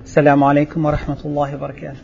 السلام عليكم ورحمة الله وبركاته.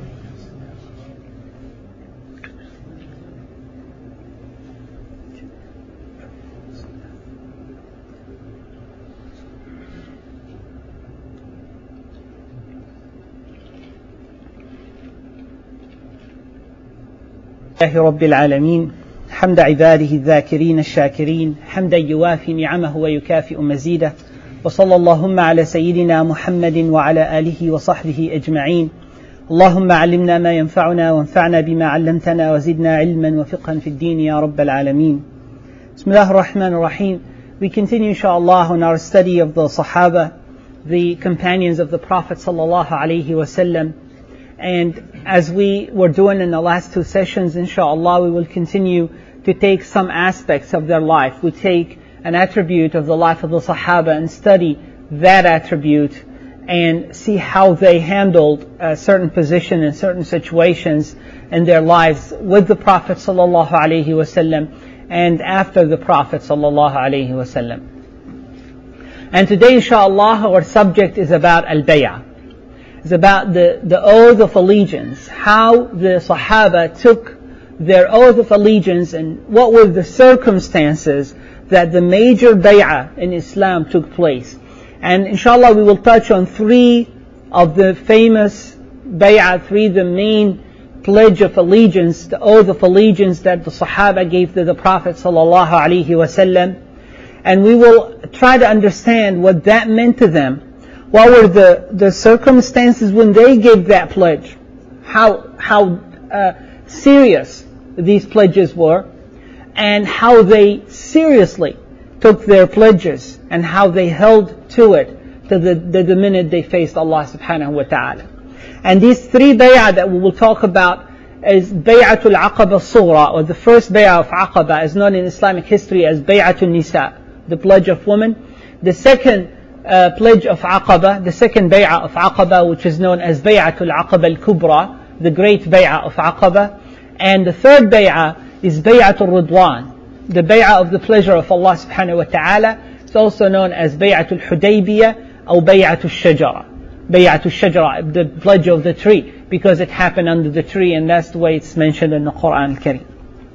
لله رب العالمين، حمد عباده الذاكرين الشاكرين، حمدا يوافي نعمه ويكافئ مزيده، وصلى اللهم على سيدنا محمد وعلى آله وصحبه أجمعين. اللهم علمنا ما ينفعنا وانفعنا بما علمتنا وزدنا علما وفقها في الدين يا رب العالمين. بسم الله الرحمن الرحيم. We continue inshallah on our study of the Sahaba, the companions of the Prophet sallallahu alaihi wasallam. And as we were doing in the last two sessions, inshallah, we will continue to take some aspects of their life. We take an attribute of the life of the Sahaba and study that attribute and see how they handled a certain position in certain situations in their lives with the Prophet sallallahu alaihi wasallam and after the Prophet sallallahu alaihi wasallam. And today, inshallah, our subject is about al-bay'ah. It's about the oath of allegiance, how the Sahaba took their oath of allegiance and what were the circumstances that the major bay'ah in Islam took place. And inshallah we will touch on three of the famous bay'ah, the main pledge of allegiance, the oath of allegiance that the Sahaba gave to the Prophet sallallahu alaihi wasallam. And we will try to understand what that meant to them. What were the circumstances when they gave that pledge? How serious these pledges were, and how they seriously took their pledges and how they held to it to the minute they faced Allah subhanahu wa ta'ala. And these three bay'ah that we will talk about is Bay'atul Aqaba Sughra, or the first bay'ah of Aqaba, is known in Islamic history as Bay'atul Nisa, the pledge of women. The second pledge of Aqaba, the second bay'ah of Aqaba, which is known as Bay'atul Aqaba al-Kubra, the great bay'ah of Aqaba. And the third bay'ah is Bay'atul Ridwan, the bay'ah of the pleasure of Allah subhanahu wa ta'ala. It's also known as Bay'atul Hudaybiyah or Bay'atul Shajara. Bay'atul Shajara, the pledge of the tree, because it happened under the tree, and that's the way it's mentioned in the Quran al-Karim.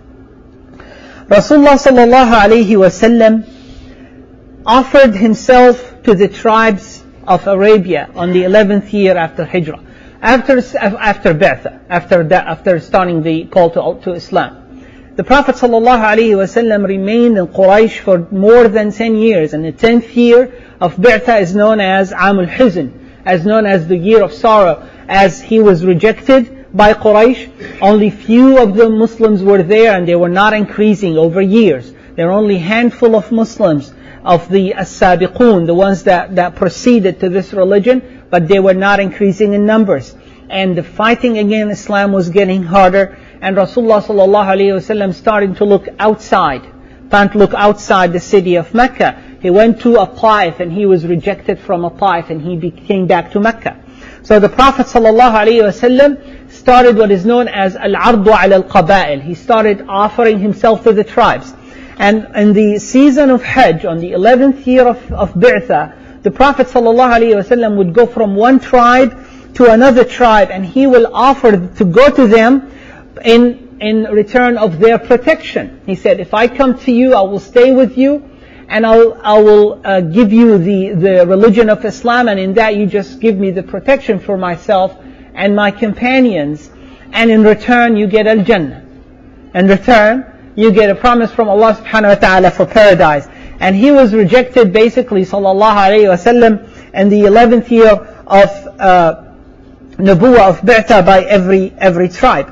Rasulullah sallallahu alayhi wasallam offered himself to the tribes of Arabia on the 11th year after Hijrah, after Bi'tha, after starting the call to Islam. The Prophet ﷺ remained in Quraysh for more than 10 years, and the 10th year of Bi'tha is known as Amul Huzn, as known as the year of sorrow, as he was rejected by Quraysh. Only few of the Muslims were there, and they were not increasing over years. There were only a handful of Muslims, of the as-sabiqun, the ones that proceeded to this religion, but they were not increasing in numbers. And the fighting against Islam was getting harder, and Rasulullah sallallahu alaihi wasallam started to look outside the city of Mecca. He went to Taif, and he was rejected from Taif, and he came back to Mecca. So the Prophet sallallahu alaihi wasallam started what is known as al-ardu ala al-qaba'il. He started offering himself to the tribes. And in the season of Hajj, on the 11th year of Bi'tha, the Prophet ﷺ would go from one tribe to another tribe, and he will offer to go to them in return of their protection. He said, if I come to you, I will stay with you, and I will give you the religion of Islam, and in that you just give me the protection for myself and my companions, and in return you get al-Jannah. In return, you get a promise from Allah subhanahu wa ta'ala for paradise. And he was rejected basically, sallallahu alayhi wa sallam, in the 11th year of Nubuwwah of Bi'tha by every tribe.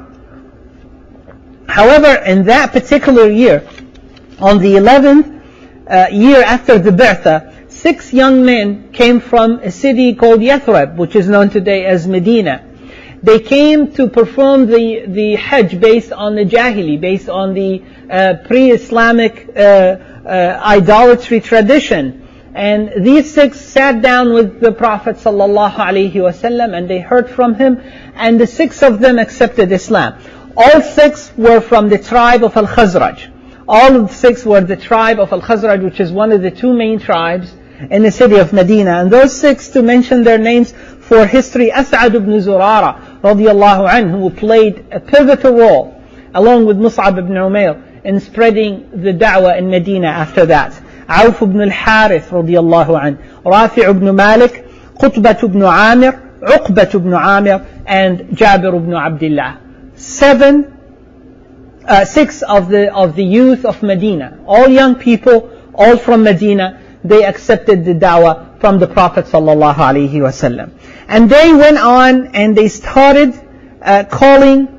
However, in that particular year, on the 11th year after the Bi'tha, 6 young men came from a city called Yathrib, which is known today as Medina. They came to perform the Hajj based on the Jahili, based on the pre-Islamic idolatry tradition. And these 6 sat down with the Prophet ﷺ, and they heard from him, and the 6 of them accepted Islam. All 6 were from the tribe of Al-Khazraj. All of the 6 were the tribe of Al-Khazraj, which is one of the 2 main tribes in the city of Medina. And those 6, to mention their names for history, As'ad ibn Zurara radiallahu anhu, who played a pivotal role along with Mus'ab ibn Umair in spreading the da'wah in Medina after that. Auf ibn al-Harith radiallahu anhu, Rafi' ibn Malik, Qutbah ibn Amir, Uqbah ibn Amir, and Jabir ibn Abdullah. 6 of the youth of Medina, all young people, all from Medina, they accepted the da'wah from the Prophet sallallahu alaihi wasallam. And they went on and they started calling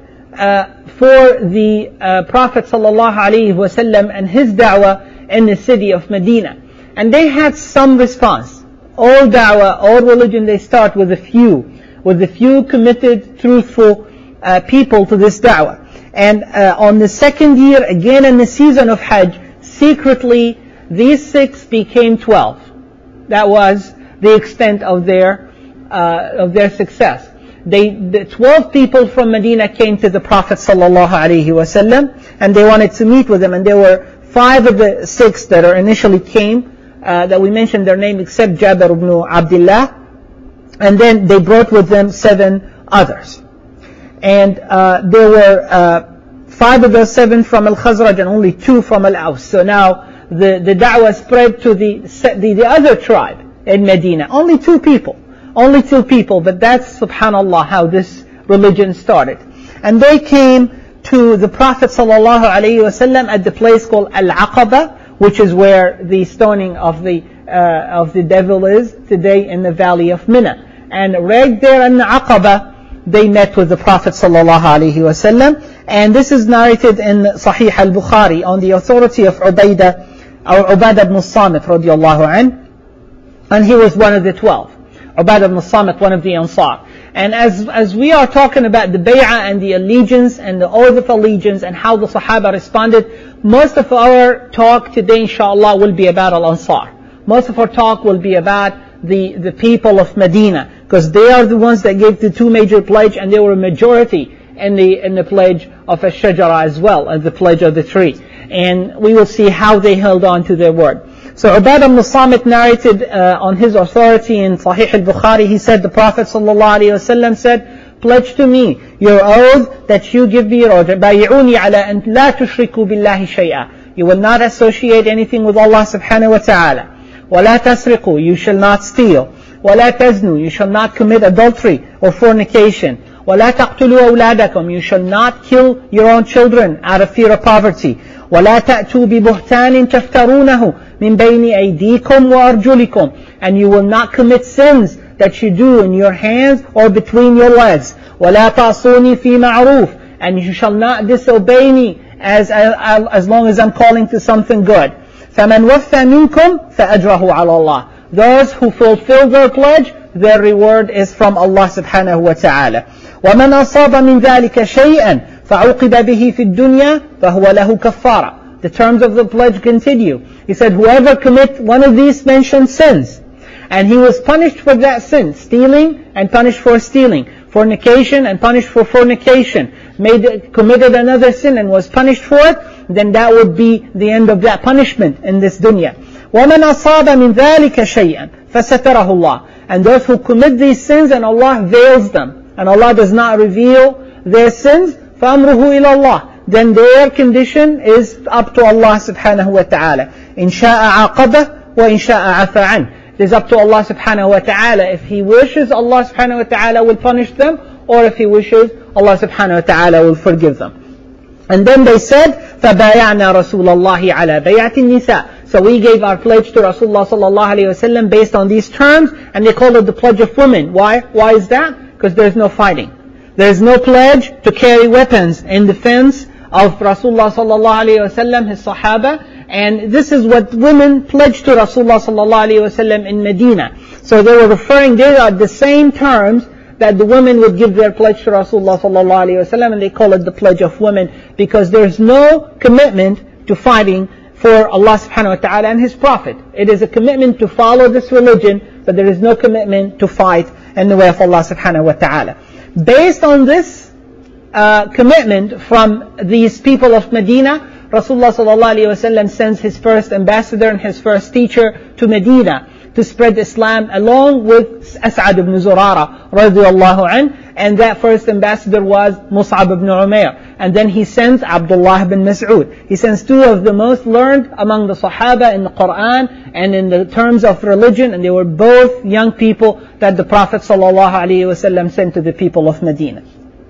for the Prophet sallallahu alaihi wasallam and his da'wah in the city of Medina. And they had some response. All da'wah, all religion, they start with a few committed, truthful people to this da'wah. And on the second year, again in the season of Hajj, secretly these 6 became 12. That was the extent of their success. The 12 people from Medina came to the Prophet sallallahu alaihi wasallam, and they wanted to meet with him. And there were 5 of the 6 that initially came, that we mentioned their name, except Jabir ibn Abdullah. And then they brought with them 7 others. And there were 5 of those 7 from Al-Khazraj and only 2 from Al-Aws. So now the da'wah spread to the other tribe in Medina. Only 2 people, but that's, subhanallah, how this religion started. And they came to the Prophet sallallahu alaihi wasallam at the place called Al-Aqaba, which is where the stoning of the devil is today in the valley of Mina. And right there in the Aqaba, they met with the Prophet sallallahu alaihi wasallam. And this is narrated in Sahih al-Bukhari on the authority of Ubadah ibn Samit radiallahu anhu. And he was one of the 12. Ubadah ibn Samit, one of the Ansar. And as we are talking about the bay'ah and the allegiance and the oath of allegiance and how the Sahaba responded, most of our talk today, inshallah, will be about Al-Ansar. Most of our talk will be about the people of Medina, because they are the ones that gave the 2 major pledge, and they were a majority in the pledge of Ash-Shajara as well, as the pledge of the tree. And we will see how they held on to their word. So Ubadah ibn Samit narrated on his authority in Sahih al-Bukhari, he said, the Prophet ﷺ said, pledge to me your oath that you give me your oath. بَايِعُونِي عَلَىٰ أَن لَا تُشْرِكُوا بِاللَّهِ شَيْئًا. You will not associate anything with Allah subhanahu wa ta'ala. وَلَا تَسْرِقُوا. You shall not steal. وَلَا تَزْنُوا. You shall not commit adultery or fornication. وَلَا تَقْتُلُوا أَوْلَادَكُمْ. You shall not kill your own children out of fear of poverty. وَلَا تَأْتُوا بِبُهْتَانٍ تَفْتَرُونَهُ مِنْ بَيْنِ أَيْدِيكُمْ وَأَرْجُلِكُمْ. And you will not commit sins that you do in your hands or between your legs. وَلَا تَعْصُونِي فِي مَعْرُوفٍ. And you shall not disobey me as long as I'm calling to something good. فَمَنْ وَفَّى مِنْكُمْ فَأَجْرَهُ عَلَى اللَّهِ. Those who fulfill their pledge, their reward is from Allah subhanahu wa ta'ala. وَمَنْ أَصَابَ مِنْ ذَلِكَ شَيْئًا فَعُوقِبَ بِهِ فِي الدُّنْيَا فَهُوَ لَهُ كَفَّارًا. The terms of the pledge continue. He said, whoever commits one of these mentioned sins, and he was punished for that sin, stealing and punished for stealing, fornication and punished for fornication, committed another sin and was punished for it, then that would be the end of that punishment in this dunya. وَمَنْ أَصَابَ مِنْ ذَلِكَ شَيْئًا فَسَتَرَهُ اللَّهُ. And those who commit these sins and Allah veils them, and Allah does not reveal their sins, فَأَمْرُهُ إِلَى اللَّهِ. Then their condition is up to Allah subhanahu wa ta'ala. إِنْ شَاءَ عَاقَبَهُ وَإِنْ شَاءَ عَفَى عَنْهُ. It is up to Allah subhanahu wa ta'ala. If He wishes, Allah subhanahu wa ta'ala will punish them, or if He wishes, Allah subhanahu wa ta'ala will forgive them. And then they said, فَبَايَعْنَا رَسُولَ اللَّهِ عَلَى بَيْعَةِ النِّسَاءِ. So we gave our pledge to Rasulullah sallallahu alayhi wa sallam based on these terms, and they called it the pledge of women. Why? Why is that? Because there's no fighting. There's no pledge to carry weapons in defense of Rasulullah sallallahu alayhi wa sallam, his Sahaba. And this is what women pledged to Rasulullah sallallahu alayhi wa sallam in Medina. So they were referring, they are the same terms that the women would give their pledge to Rasulullah sallallahu alayhi wa sallam, and they call it the pledge of women, because there's no commitment to fighting for Allah subhanahu wa ta'ala and His Prophet. It is a commitment to follow this religion, but there is no commitment to fight in the way of Allah subhanahu wa ta'ala. Based on this commitment from these people of Medina, Rasulullah sallallahu alayhi wa sallam sends his first ambassador and his first teacher to Medina to spread Islam along with As'ad ibn Zurara radiyallahu anh, and that first ambassador was Mus'ab ibn Umair. And then he sends Abdullah ibn Mas'ud. He sends two of the most learned among the Sahaba in the Quran and in the terms of religion, and they were both young people that the Prophet ﷺ sent to the people of Medina.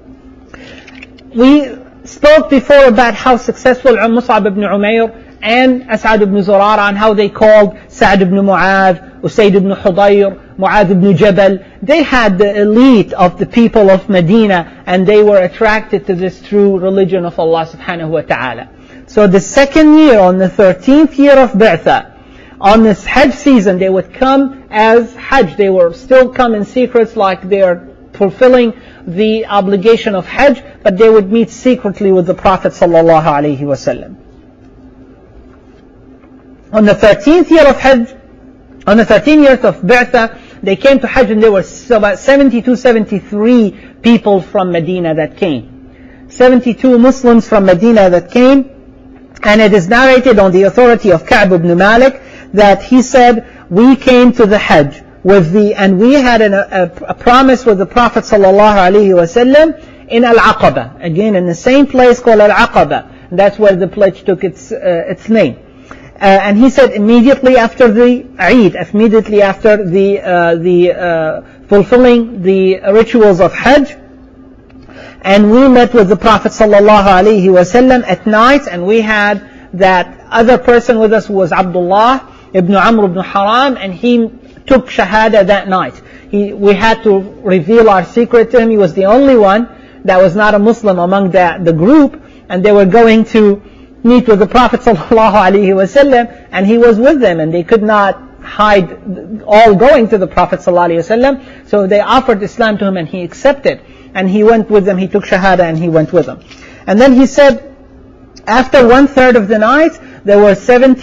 We spoke before about how successful Mus'ab ibn Umair and As'ad ibn Zurara, and how they called Sa'd ibn Mu'adh, Usayd ibn Hudayr, Mu'adh ibn Jabal. They had the elite of the people of Medina, and they were attracted to this true religion of Allah subhanahu wa ta'ala. So the second year, on the 13th year of Bi'tha, on this Hajj season, they would come as Hajj. They were still come in secrets like they're fulfilling the obligation of Hajj, but they would meet secretly with the Prophet sallallahu alaihi wasallam. On the 13th year of Hajj, on the 13th year of Bi'tha, they came to Hajj, and there were about 73 people from Medina that came. 72 Muslims from Medina that came, and it is narrated on the authority of Ka'b ibn Malik that he said, we came to the Hajj and we had a promise with the Prophet sallallahu alaihi wasallam in Al-Aqaba, again in the same place called Al-Aqaba. That's where the pledge took its name. And he said immediately after the Eid, immediately after the fulfilling the rituals of Hajj, and we met with the Prophet sallallahu alaihi wasallam at night, and we had that other person with us who was Abdullah ibn Amr ibn Haram, and he took Shahada that night. We had to reveal our secret to him. He was the only one that was not a Muslim among the group, and they were going to meet with the Prophet sallallahu alaihi wasallam, and he was with them, and they could not hide all going to the Prophet sallallahu alaihi wasallam. So they offered Islam to him, and he accepted, and he went with them. He took Shahada and he went with them. And then he said, after 1/3 of the night, there were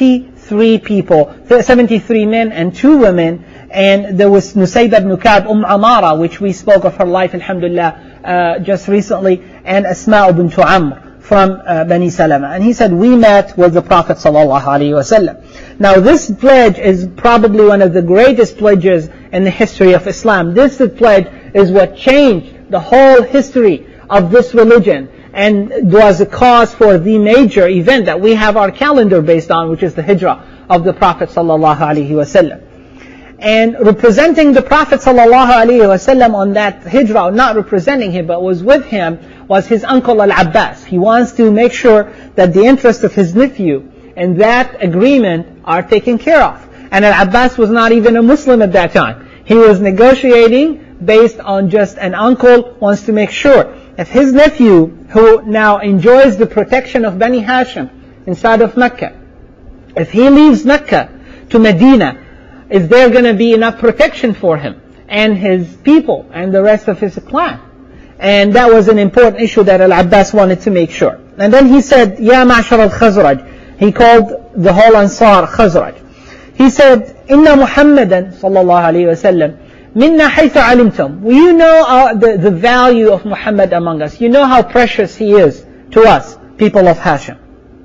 73 people, 73 men and 2 women, and there was Nusayba ibn Ka'b, Amara, which we spoke of her life, alhamdulillah, just recently, and Asma bint Amr from Bani Salama. And he said, we met with the Prophet sallallahu alaihi wasallam. Now this pledge is probably one of the greatest pledges in the history of Islam. This pledge is what changed the whole history of this religion, and was a cause for the major event that we have our calendar based on, which is the hijrah of the Prophet sallallahu alaihi wasallam. And representing the Prophet sallallahu alaihi wasallam on that hijrah, not representing him but was with him, was his uncle Al-Abbas. He wants to make sure that the interests of his nephew and that agreement are taken care of. And Al-Abbas was not even a Muslim at that time. He was negotiating based on just an uncle wants to make sure if his nephew, who now enjoys the protection of Bani Hashim inside of Mecca, if he leaves Mecca to Medina, is there going to be enough protection for him and his people and the rest of his clan? And that was an important issue that Al-Abbas wanted to make sure. And then he said, Ya Ma'shar al-Khazraj. He called the whole Ansar Khazraj. He said, Inna Muhammadan sallallahu alayhi wa sallam, minna haythu alimtum. You know the value of Muhammad among us. You know how precious he is to us, people of Hashim.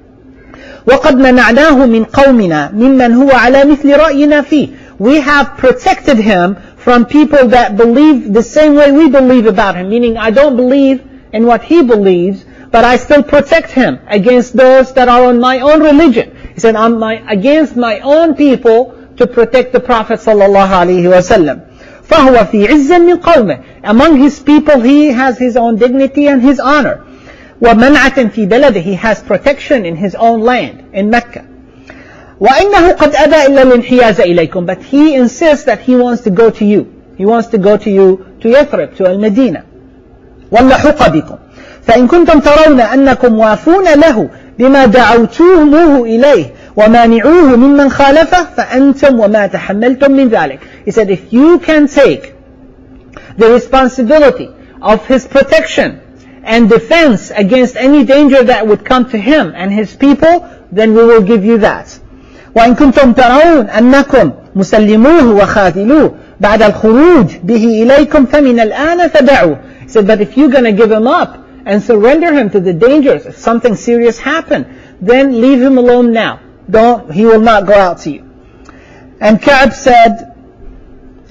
وَقَدْ مَنَعْنَاهُ مِنْ قَوْمِنَا مِمَّنْ هُوَ عَلَى مِثْلِ رَأْيِنَا فِيهِ. We have protected him from people that believe the same way we believe about him. Meaning, I don't believe in what he believes, but I still protect him against those that are on my own religion. He said, I'm against my own people to protect the Prophet sallallahu alaihi wasallam. فَهُوَ فِي عِزٍّ مِنْ قَوْمِهِ. Among his people, he has his own dignity and his honor. وَمَنْعَةٍ فِي بَلَدِهِ. He has protection in his own land, in Mecca. وَإِنَّهُ قَدْ أَبَى إِلَّا الْإِنْحِيَازَ إِلَيْكُمْ. But he insists that he wants to go to you. He wants to go to you, to Yathrib, to Al-Medina. وَاللَّحُقَ بِكُمْ. فَإِن كُنْتُمْ تَرَوْنَ أَنَّكُمْ وَافُونَ لَهُ بِمَا دَعَوْتُمُوهُ إِلَيْهِ وَمَانِعُوهُ مِمَّنْ خَالَفَهُ فَأَنْتُمْ وَمَا تَحَمَّلْتُمْ مِنْ ذَلِكَ. He said, if you can take the responsibility of his protection and defense against any danger that would come to him and his people, then we will give you that. وَإِن كُنْتُمْ تَرَوْنَ أَنَّكُمْ مُسَلِّمُوهُ وَخَاذِلُوهُ بَعْدَ الْخُرُوجِ بِهِ إِلَيْكُمْ فَمِنَ الْآنَ فَدَعُوهُ. He said, but if you're going to give him up and surrender him to the dangers, if something serious happened, then leave him alone now. He will not go out to you. And Ka'b said,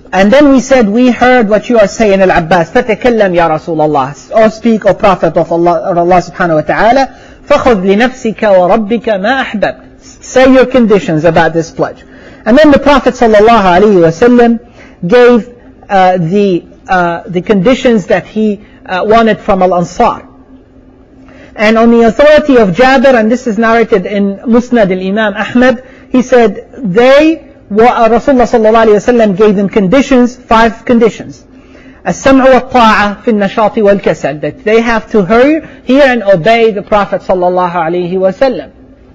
And then we said, we heard what you are saying, Al-Abbas. فَتَكَلَّمْ يَا رَسُولَ اللَّهِ. Or speak, O Prophet of Allah subhanahu wa ta'ala. فَخُذْ لِنَفْسِكَ وَرَبِّكَ مَا أَحْبَبْتَ. Say your conditions about this pledge. And then the Prophet sallallahu alayhi wa sallam gave the conditions that he wanted from Al-Ansar. And on the authority of Jabir, and this is narrated in Musnad al-Imam Ahmad, he said Rasulullah sallallahu alayhi wa sallam gave them conditions, 5 conditions. السمع والطاعة في النشاط والكسل, that they have to hear and obey the Prophet sallallahu alayhi wa sallam.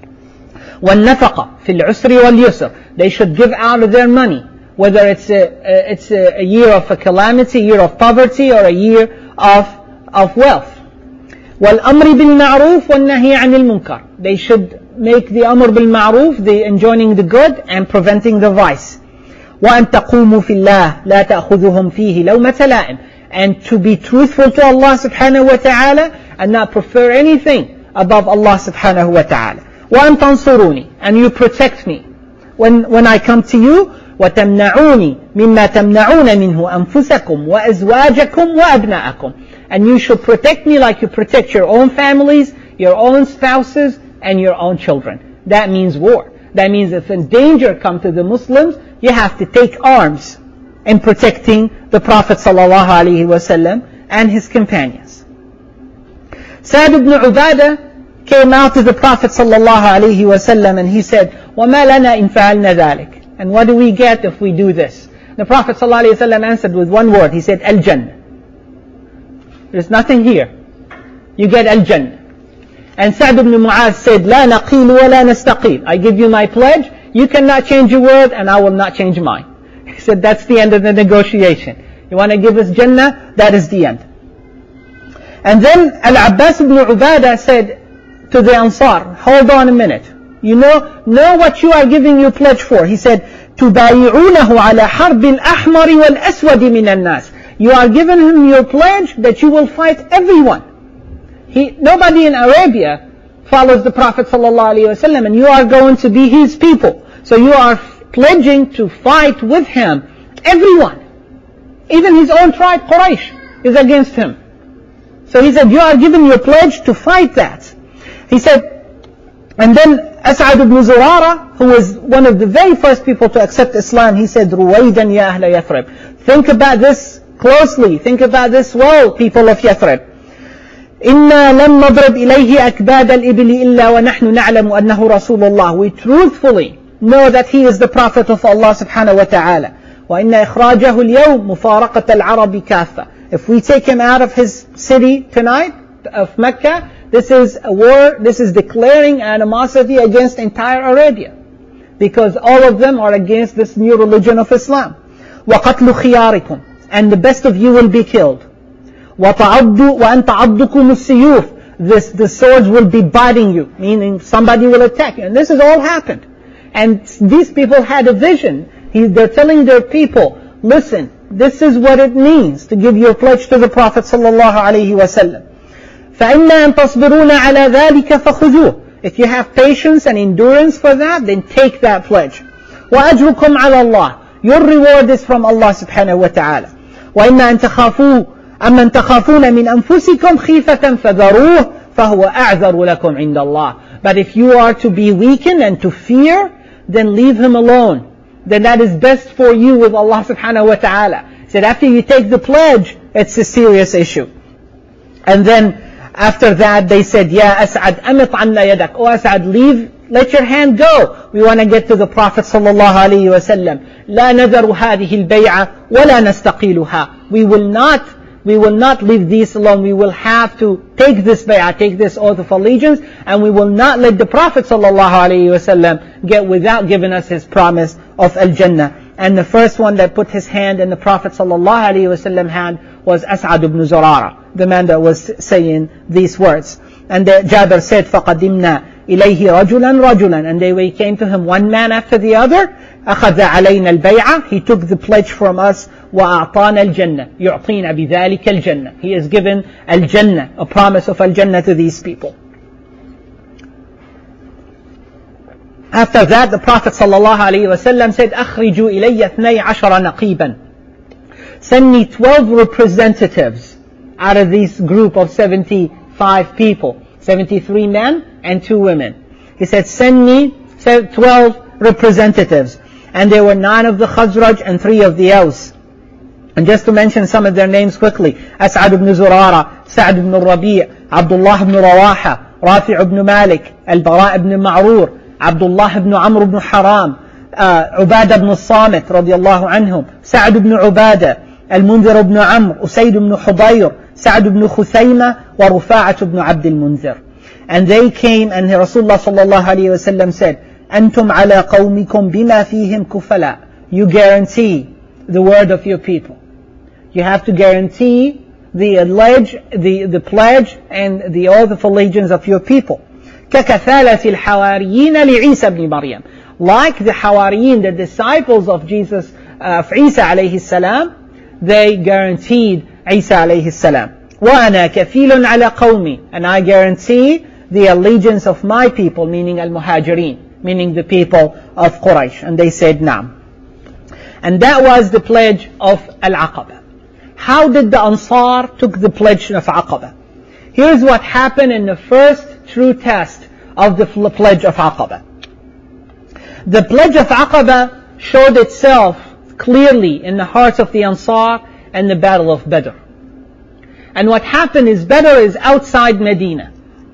والنفقة في العسر واليسر, they should give out of their money, whether it's a year of a calamity, year of poverty, or a year of wealth. والأمر بالمعروف والنهي عن المنكر, they should make the amr bil ma'ruf, the enjoining the good and preventing the vice. وأن تقوموا في الله لا تأخذهم فيه لومة لائم, and to be truthful to Allah subhanahu wa ta'ala and not prefer anything above Allah subhanahu wa ta'ala. وأن تنصروني, and you protect me when I come to you. وتمنعوني مما تمنعون منه أنفسكم وأزواجكم وأبناءكم, and you should protect me like you protect your own families, your own spouses, and your own children. That means war. That means if a danger comes to the Muslims, you have to take arms in protecting the Prophet sallallahu alaihi wasallam and his companions. Sa'd ibn Ubadah came out to the Prophet sallallahu alaihi wasallam and he said, وَمَا لَنَا إِن فَعَلْنَا ذَلِكَ, and what do we get if we do this? The Prophet sallallahu alaihi wasallam answered with one word. He said, Al-Jannah. There's nothing here. You get Al-Jannah. And Sa'd ibn Mu'adh said, لا نقيل ولا نستقيل, I give you my pledge, you cannot change your word and I will not change mine. He said, that's the end of the negotiation. You want to give us Jannah? That is the end. And then Al-Abbas ibn Ubadah said to the Ansar, hold on a minute. You know what you are giving your pledge for. He said, تُبَايِعُونَهُ عَلَى حَرْبِ الْأَحْمَرِ وَالْأَسْوَدِ مِنَ النَّاسِ. You are giving him your pledge that you will fight everyone. Nobody in Arabia follows the Prophet ﷺ, and you are going to be his people. So you are pledging to fight with him everyone. Even his own tribe, Quraysh, is against him. So he said, you are giving your pledge to fight that. He said, and then As'ad ibn Zurara, who was one of the very first people to accept Islam, he said, Ruwaydan ya ahla Yathrib. Think about this closely. Think about this well, people of Yathrib. إِنَّا لَمْ نَضْرِبْ إِلَيْهِ أَكْبَادَ الْإِبِلِ إِلَّا وَنَحْنُ نَعْلَمُ أَنَّهُ رَسُولُ اللَّهِ. We truthfully know that he is the Prophet of Allah subhanahu wa ta'ala. وَإِنَّ إِخْرَاجَهُ الْيَوْمِ مُفَارَقَةَ الْعَرَبِ كَافَّةً. If we take him out of his city tonight, of Mecca, this is a war, this is declaring animosity against entire Arabia. Because all of them are against this new religion of Islam. وَقَتْلُ خِيَارِكُمْ. And the best of you will be killed. وَأَنْ تَعَضُّكُمُ السِّيُوفِ. The swords will be biting you, meaning somebody will attack you. And this has all happened. And these people had a vision. They're telling their people, listen, this is what it means to give your pledge to the Prophet sallallahu alaihi wasallam. فَإِنَّا أَن تَصْبِرُونَ عَلَى ذَلِكَ فَخُذُوهُ. If you have patience and endurance for that, then take that pledge. وَأَجْرُكُمْ عَلَى اللَّهِ. Your reward is from Allah subhanahu wa ta'ala. وَإِنَّا أَن تَخَافُوا أَمَّنْ تَخَافُونَ مِنْ أَنفُسِكُمْ خِيفَةً فَذَرُوهُ فَهُوَ أَعْذَرُ لَكُمْ عِنْدَ اللَّهِ. But if you are to be weakened and to fear, then leave him alone. Then that is best for you with Allah subhanahu wa ta'ala. He said after you take the pledge, it's a serious issue. And then after that they said, Ya As'ad, amit anna yadak. Oh As'ad, leave, let your hand go. We want to get to the Prophet sallallahu alayhi wa sallam. لا نذر هذه البيعة ولا نستقيلها. We will not leave these alone. We will have to take this bay'ah, take this oath of allegiance, and we will not let the Prophet ﷺ get without giving us his promise of Al-Jannah. And the first one that put his hand in the Prophet ﷺ hand was As'ad ibn Zurara, the man that was saying these words. And Jabir said, فَقَدِمْنَا إِلَيْهِ رَجُلًا. And they came to him one man after the other. أخذ علينا البيعة. He took the pledge from us. وأعطانا الجنة. يعطينا بذلك الجنة. He has given Al-Jannah, a promise of Al-Jannah to these people. After that, the Prophet ﷺ said, أخرجوا إلي 12 نقيبا. send me 12 representatives out of this group of 75 people, 73 men and 2 women. He said, send me 12 representatives. And there were 9 of the Khazraj and 3 of the Aus. And just to mention some of their names quickly, As'ad ibn Zurara, Sa'd ibn Rabi', Abdullah ibn Rawaha, Rafi' ibn Malik, Al-Bara' ibn Ma'rur, Abdullah ibn Amr ibn Haram, Ubadah ibn Samit radiyallahu anhum, Sa'd ibn Ubadah, Al-Munzir ibn Amr, Usayd ibn Hudayr, Sa'd ibn Khuthayma, wa Rufa'at ibn Abd al-Munzir. And they came, and Rasulullah sallallahu alayhi wa sallam said, أنتم على قومكم بما فيهم كفلاء. You guarantee the word of your people. You have to guarantee the pledge and the oath of allegiance of your people. ككفالة الحواريين لعيسى بن مريم. Like the Hawariyin, the disciples of Jesus, of Isa alayhi salam, they guaranteed Isa alayhi salam. وأنا كفيل على قومي. And I guarantee the allegiance of my people, meaning al-Muhajirin, meaning the people of Quraysh. And they said, Naam. And that was the pledge of Al-Aqaba. How did the Ansar took the pledge of Aqaba? Here's what happened in the first true test of the pledge of Aqaba. The pledge of Aqaba showed itself clearly in the hearts of the Ansar and the Battle of Badr. And what happened is Badr is outside Medina.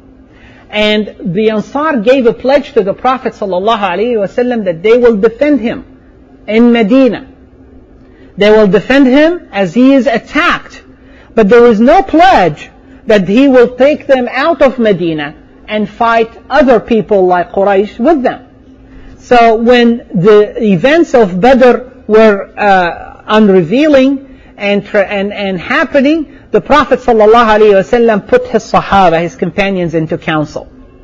And the Ansar gave a pledge to the Prophet ﷺ that they will defend him in Medina. They will defend him as he is attacked. But there is no pledge that he will take them out of Medina and fight other people like Quraysh with them. So when the events of Badr were unrevealing and happening, the Prophet ﷺ put his Sahaba, his companions, into council.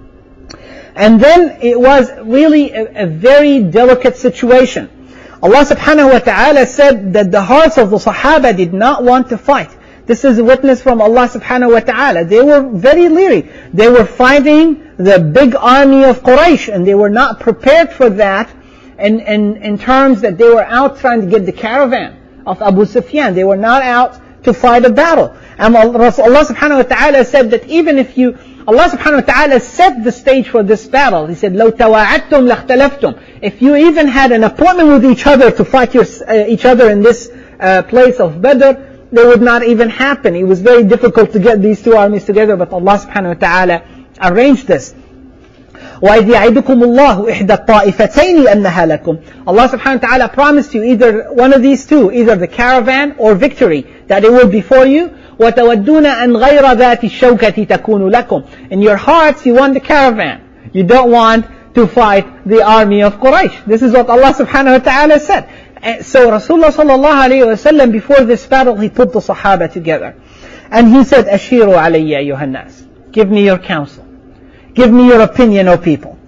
And then it was really a very delicate situation. Allah subhanahu wa ta'ala said that the hearts of the Sahaba did not want to fight. This is a witness from Allah subhanahu wa ta'ala. They were very leery. They were fighting the big army of Quraysh, and they were not prepared for that in terms that they were out trying to get the caravan of Abu Sufyan. They were not out to fight a battle. And Allah subhanahu wa ta'ala said that even if Allah subhanahu wa ta'ala set the stage for this battle. He said, لَوْ تَوَاعَدْتُمْ لَاخْتَلَفْتُمْ. If you even had an appointment with each other to fight each other in this place of Badr, they would not even happen. It was very difficult to get these two armies together, but Allah subhanahu wa ta'ala arranged this. وَإِذْ يَعِدُكُمُ اللَّهُ إِحْدَى الطَّائِفَتَيْنِ أَنَّهَا لَكُمْ. Allah subhanahu wa ta'ala promised you either one of these two, either the caravan or victory, that it will be for you. وَتَوَدُّونَ أَنْ غَيْرَ ذَاتِ الشَّوْكَةِ تَكُونُ لَكُمْ. In your hearts you want the caravan. You don't want to fight the army of Quraysh. This is what Allah subhanahu wa ta'ala said. So Rasulullah sallallahu alayhi wa sallam, before this battle, he put the Sahaba together. And he said, أَشِيرُوا عَلَيَّ أَيُّهَا النَّاسِ. Give me your counsel. Give me your opinion, O people.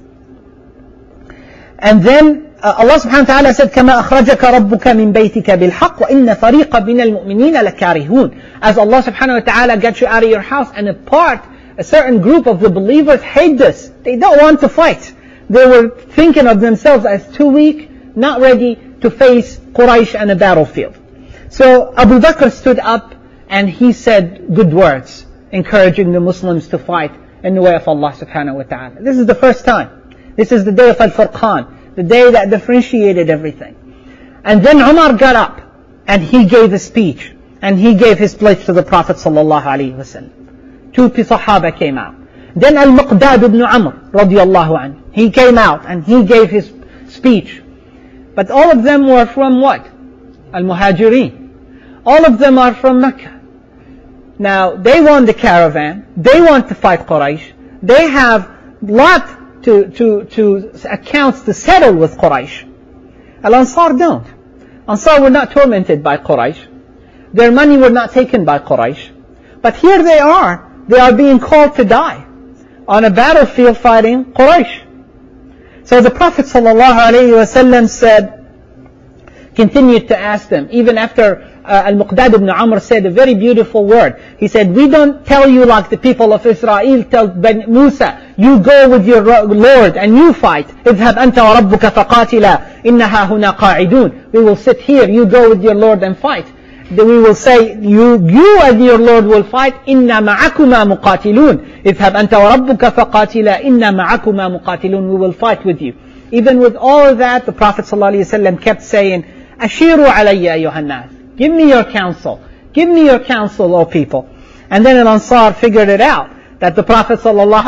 And then Allah subhanahu wa ta'ala said, كَمَا أَخْرَجَكَ رَبُّكَ مِنْ بَيْتِكَ بِالْحَقِّ وَإِنَّ فَرِيقًا مِنَ الْمُؤْمِنِينَ لَكَارِهُونَ. As Allah subhanahu wa ta'ala got you out of your house, and a certain group of the believers hate this. They don't want to fight. They were thinking of themselves as too weak, not ready to face Quraysh on a battlefield. So Abu Bakr stood up and he said good words, encouraging the Muslims to fight in the way of Allah subhanahu wa ta'ala. This is the first time. This is the day of Al-Furqan, the day that differentiated everything. And then Umar got up and he gave a speech, and he gave his pledge to the Prophet sallallahu alaihi wasallam. Two Sahaba came out. Then Al-Muqdad ibn Amr radiyallahu anhu, he came out and he gave his speech. But all of them were from what? Al-Muhajirin. All of them are from Mecca. Now, they want the caravan. They want to fight Quraysh. They have lot to accounts to settle with Quraysh. Al-Ansar don't. Ansar were not tormented by Quraysh. Their money were not taken by Quraysh. But here they are. They are being called to die on a battlefield fighting Quraysh. So the Prophet ﷺ said, continued to ask them, even after Al-Muqdad ibn Amr said a very beautiful word. He said, we don't tell you like the people of Israel tell Ben Musa, you go with your Lord and you fight. اذهب أنت وربك فقاتلا إنها هنا قاعدون. We will sit here, you go with your Lord and fight. we will say, you and your Lord will fight. إِنَّا مَعَكُمَا مُقَاتِلُونَ اذْهَبْ أَنْتَ وَرَبُّكَ فَقَاتِلَا إِنَّا مَعَكُمَا مُقَاتِلُونَ. We will fight with you. Even with all of that, the Prophet ﷺ kept saying, أَشِيرُوا عَلَيَّ أَيُّهَا النَّاسِ. Give me your counsel. Give me your counsel, O people. And then the Ansar figured it out, that the Prophet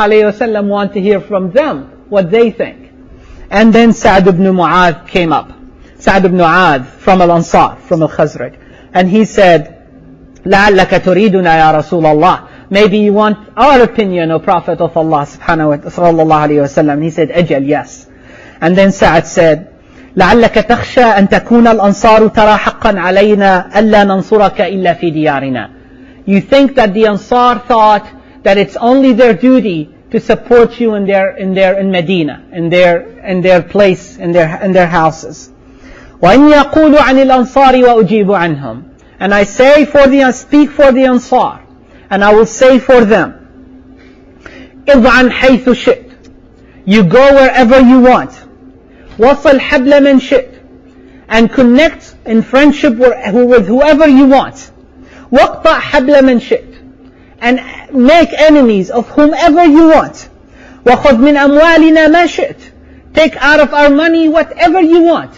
ﷺ wanted to hear from them what they think. And then Sa'd ibn Mu'adh came up. Sa'd ibn Mu'adh from Al-Ansar, from Al-Khazraj. And he said, لَعَلَّكَ تُرِيدُنَا يَا رَسُولَ اللَّهِ. Maybe you want our opinion, O Prophet of Allah sallallahu alayhi wa sallam. And he said, أجل, yes. And then Sa'd said, لَعَلَّكَ تَخْشَى أَن تَكُونَ الْأَنصَارُ تَرَى حَقًّا عَلَيْنَا أَلَّا نَنصُرَكَ إِلَّا فِي دِيَارِنَا. You think that the Ansar thought that it's only their duty to support you in Medina, in their place, in their houses. وَإِنْ يَقُولُ عَنِ الْأَنصَارِ وَأُجِيبُ عَنْهُمْ. And I speak for the Ansar, and I will say for them, إِضْعَنْ حَيْثُ شِئْتَ. You go wherever you want. وَصَلْ حَبْلَ مَنْ شِئْتَ. And connect in friendship with whoever you want. وَاقْطَعْ حَبْلَ مَنْ شِئْتَ. And make enemies of whomever you want. وَخُذْ مِنْ أَمْوَالِنَا مَا شِئْتَ. Take out of our money whatever you want.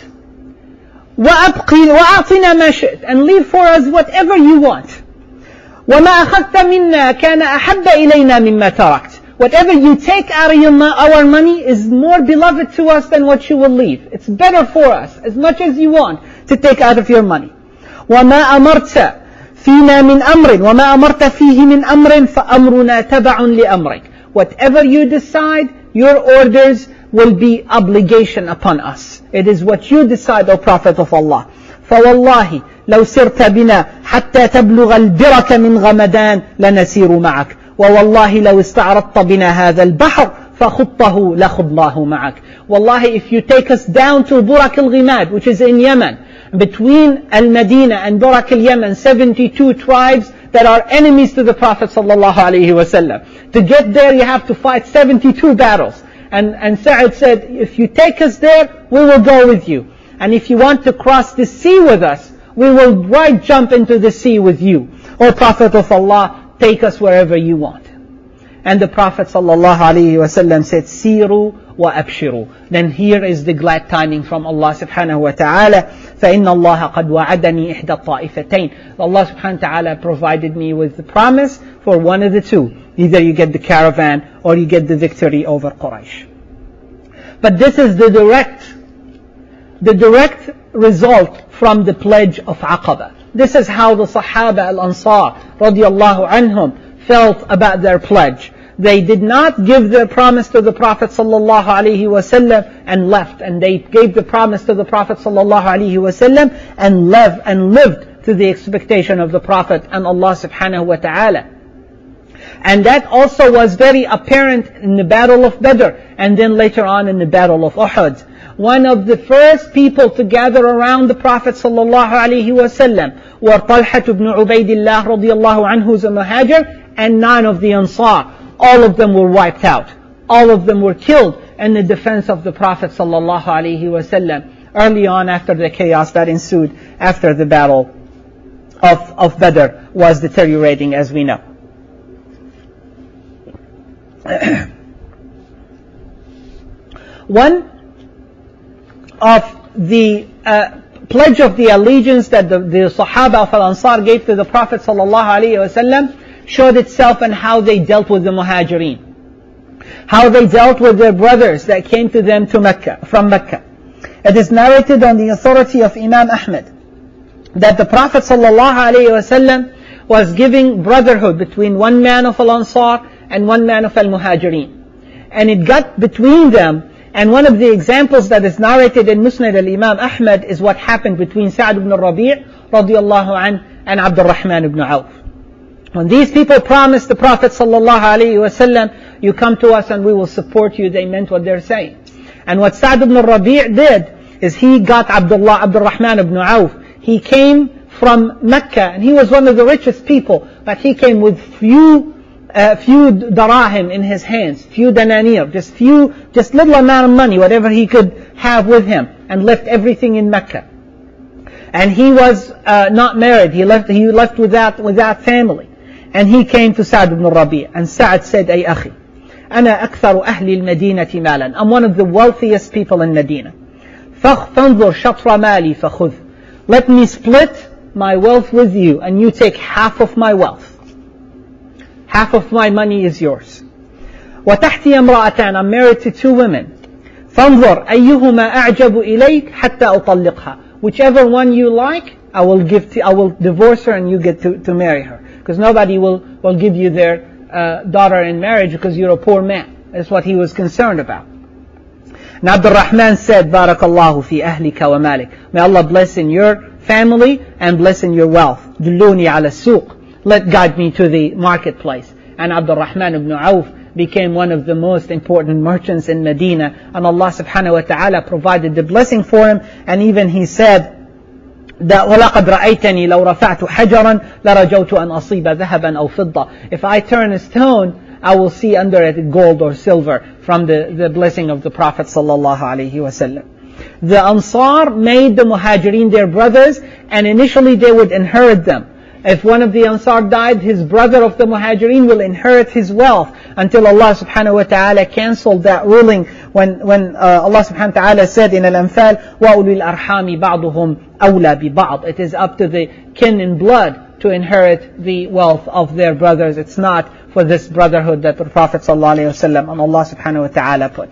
وَأَعْطِنَا مَا شِئْتَ. And leave for us whatever you want. وَمَا أَخَذْتَ مِنَّا كَانَ أَحَبَّ إِلَيْنَا مِمَّا تَرَكْتَ. Whatever you take out of our money is more beloved to us than what you will leave. It's better for us, as much as you want to take out of your money. وَمَا أَمَرْتَ فينا من أمر وما أمرت فيه من أمر فأمرنا تبع لأمرك. Whatever you decide, your orders will be obligation upon us. It is what you decide, O Prophet of Allah. فوالله لو سرت بنا حتى تبلغ البرك من غمدان لنسير معك. ووالله لو استعرضت بنا هذا البحر فخطه لخضناه معك. Wallahi, if you take us down to Burak al-Ghimad, which is in Yemen, between Al-Madinah and Burak al-Yemen, 72 tribes that are enemies to the Prophet sallallahu alaihi wasallam. To get there, you have to fight 72 battles. And Sa'd said, if you take us there, we will go with you. And if you want to cross the sea with us, we will jump into the sea with you. O Prophet of Allah, take us wherever you want. And the Prophet sallallahu alaihi wasallam said, Siru wa abshiru. Then here is the glad tidings from Allah subhanahu wa ta'ala. فَإِنَّ اللَّهَ قَدْ وَعَدَنِي إِحْدَى الطَّائِفَتَيْنِ. Allah subhanahu wa ta'ala provided me with the promise for one of the two. Either you get the caravan or you get the victory over Quraysh. But this is the direct result from the pledge of Aqaba. This is how the Sahaba al-Ansar radiyallahu anhum felt about their pledge. They did not give their promise to the Prophet sallallahu alaihi wasallam and left, and they gave the promise to the Prophet sallallahu alaihi wasallam and lived to the expectation of the Prophet and Allah subhanahu wa ta'ala. And that also was very apparent in the Battle of Badr, and then later on in the Battle of Uhud. One of the first people to gather around the Prophet sallallahu alaihi wasallam were Talha ibn Ubaydillah radiyallahu anhu, who's a Muhajir, and 9 of the Ansar. All of them were wiped out. All of them were killed in the defense of the Prophet sallallahu alaihi wasallam. Early on, after the chaos that ensued after the Battle of Badr was deteriorating, as we know. One of the pledge of the allegiance that the Sahaba of Al-Ansar gave to the Prophet sallallahu alaihi wasallam showed itself in how they dealt with the Muhajirin, how they dealt with their brothers that came to them from Mecca. It is narrated on the authority of Imam Ahmad that the Prophet sallallahu alaihi wasallam was giving brotherhood between one man of Al-Ansar and one man of Al-Muhajirin. And it got between them, and one of the examples that is narrated in Musnad al-Imam Ahmad is what happened between Sa'd ibn Rabi' radiyallahu anhu and Abdul Rahman ibn Auf. When these people promised the Prophet sallallahu alaihi wasallam, you come to us and we will support you, they meant what they're saying. And what Sa'd ibn Rabi' did is he got Abdul Rahman ibn Auf. He came from Mecca, and he was one of the richest people, but he came with few darahim in his hands, few dananir, just little amount of money, whatever he could have with him, and left everything in Mecca. And he was not married. He left without family. And he came to Sa'd ibn Rabi'. And Sa'd said, أي أخي أنا أكثر أهل المدينة مالا. I'm one of the wealthiest people in Medina. فانظر شطر مالي فخذ. Let me split my wealth with you, and you take half of my wealth. Half of my money is yours. وتحتي امرأتان. I'm married to 2 women. فانظر أيهما أعجب إليك حتى أطلقها. Whichever one you like, I will divorce her and you get to marry her. Because nobody will give you their daughter in marriage because you're a poor man. That's what he was concerned about. And Abdul Rahman said, Barakallahu fi ahlika wa malik. May Allah bless in your family and bless in your wealth. Dulluni ala suq. Let guide me to the marketplace. And Abdul Rahman ibn Auf became one of the most important merchants in Medina. And Allah subhanahu wa ta'ala provided the blessing for him. And even he said, وَلَقَدْ رَأَيْتَنِي لَوْ رَفَعْتُ حَجَرًا لَرَجَوْتُ أَنْ أَصِيبَ ذَهَبًا أَوْ فِضَّةً. If I turn a stone, I will see under it gold or silver from the blessing of the Prophet sallallahu alaihi wasallam. The Ansar made the Muhajirin their brothers, and initially they would inherit them. If one of the Ansar died, his brother of the Muhajirin will inherit his wealth, until Allah subhanahu wa ta'ala cancelled that ruling when Allah subhanahu wa ta'ala said in Al-Anfal, وَأُولِي الْأَرْحَامِ بَعْضُهُمْ أَوْلَى بِبَعْضٍ. It is up to the kin in blood to inherit the wealth of their brothers. It's not for this brotherhood that the Prophet sallallahu alaihi wasallam and Allah subhanahu wa ta'ala put.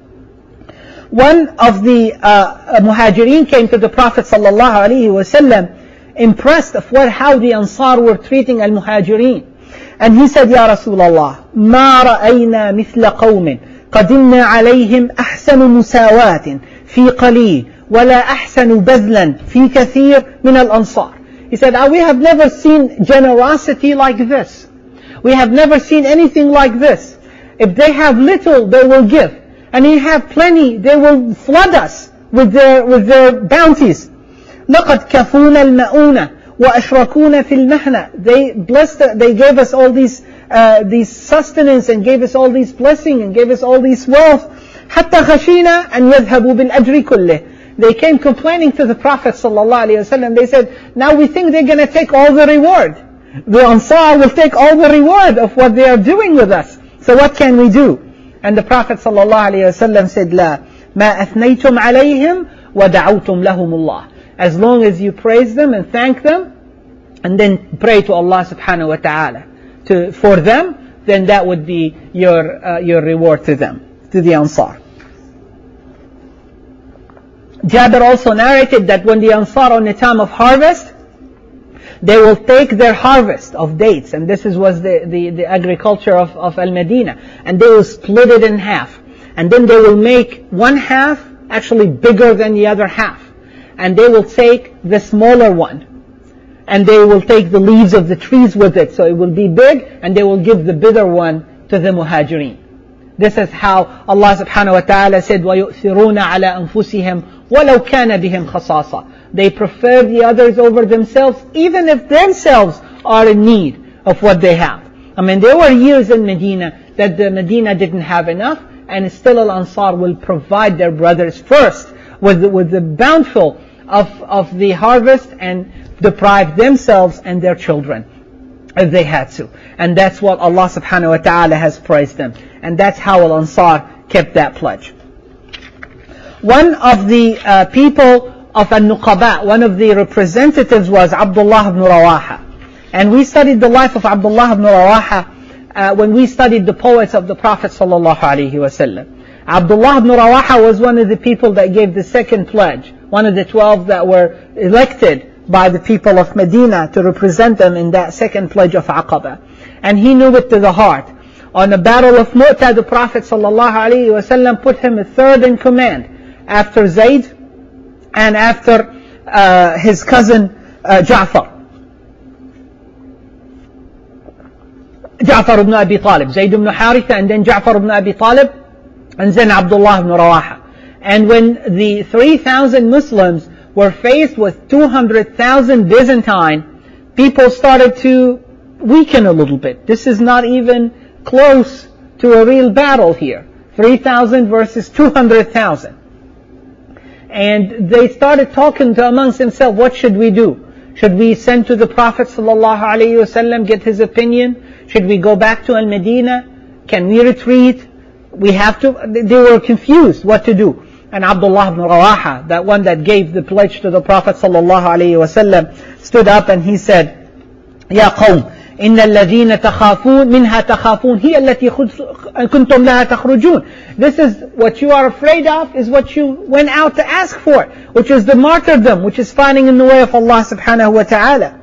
One of the Muhajirin came to the Prophet sallallahu alaihi wasallam, impressed of how the Ansar were treating al-Muhajirin. And he said, Ya Rasulullah, ما رأينا مثل قوم قدمنا عليهم أحسن مساواة في قليل ولا أحسن بذلا في كثير من الأنصار. He said, we have never seen generosity like this. We have never seen anything like this. If they have little, they will give. And if they have plenty, they will flood us with their bounties. لَقَدْ كَفُونَ الْمَؤُونَ وَأَشْرَكُونَ فِي الْمَحْنَةِ. They gave us all these sustenance and gave us all these blessings and gave us all this wealth. حَتَّى خَشِينَا أَنْ يَذْهَبُوا بِالْأَجْرِ كُلِّهِ. They came complaining to the Prophet ﷺ. They said, now we think they're going to take all the reward. The Ansar will take all the reward of what they are doing with us. So what can we do? And the Prophet ﷺ said, لا ما أثنيتم عليهم ودعوتم لهم الله. As long as you praise them and thank them, and then pray to Allah subhanahu wa ta'ala for them, then that would be your reward to them, to the Ansar. Jabir also narrated that when the Ansar on the time of harvest, they will take their harvest of dates, and this was the agriculture of Al-Madinah, and they will split it in half. And then they will make one half actually bigger than the other half. And they will take the smaller one, and they will take the leaves of the trees with it, so it will be big, and they will give the bigger one to the Muhajirin. This is how Allah subhanahu wa ta'ala said, وَيُؤْثِرُونَ عَلَىٰ أَنفُسِهِمْ وَلَوْ كَانَ بِهِمْ خَصَاصًا. They prefer the others over themselves, even if themselves are in need of what they have. I mean, there were years in Medina that the Medina didn't have enough, and still Al-Ansar will provide their brothers first with the bountiful of the harvest, and deprive themselves and their children if they had to. And that's what Allah subhanahu wa ta'ala has praised them. And that's how Al-Ansar kept that pledge. One of the people of Al-Nuqaba, one of the representatives was Abdullah ibn Rawaha. And we studied the life of Abdullah ibn Rawaha when we studied the poets of the Prophet sallallahu alaihi wasallam. Abdullah ibn Rawaha was one of the people that gave the second pledge, one of the 12 that were elected by the people of Medina to represent them in that second pledge of Aqaba. And he knew it to the heart. On the battle of Mu'tah, the Prophet ﷺ put him third in command, after Zayd and after his cousin Ja'far. Ja'far ibn Abi Talib, Zayd ibn Haritha, and then Ja'far ibn Abi Talib, and then Abdullah ibn Rawaha. And when the 3,000 Muslims were faced with 200,000 Byzantine, people started to weaken a little bit. This is not even close to a real battle here. 3,000 versus 200,000. And they started talking to amongst themselves, what should we do? Should we send to the Prophet ﷺ, get his opinion? Should we go back to Al-Medina? Can we retreat? They were confused what to do. And Abdullah ibn Rawaha, that one that gave the pledge to the Prophet ﷺ, stood up and he said, Ya qawm, إن الذين تخافون منها تخافون هي التي كنتم لها تخرجون. This is what you are afraid of, is what you went out to ask for, which is the martyrdom, which is fighting in the way of Allah subhanahu wa ta'ala.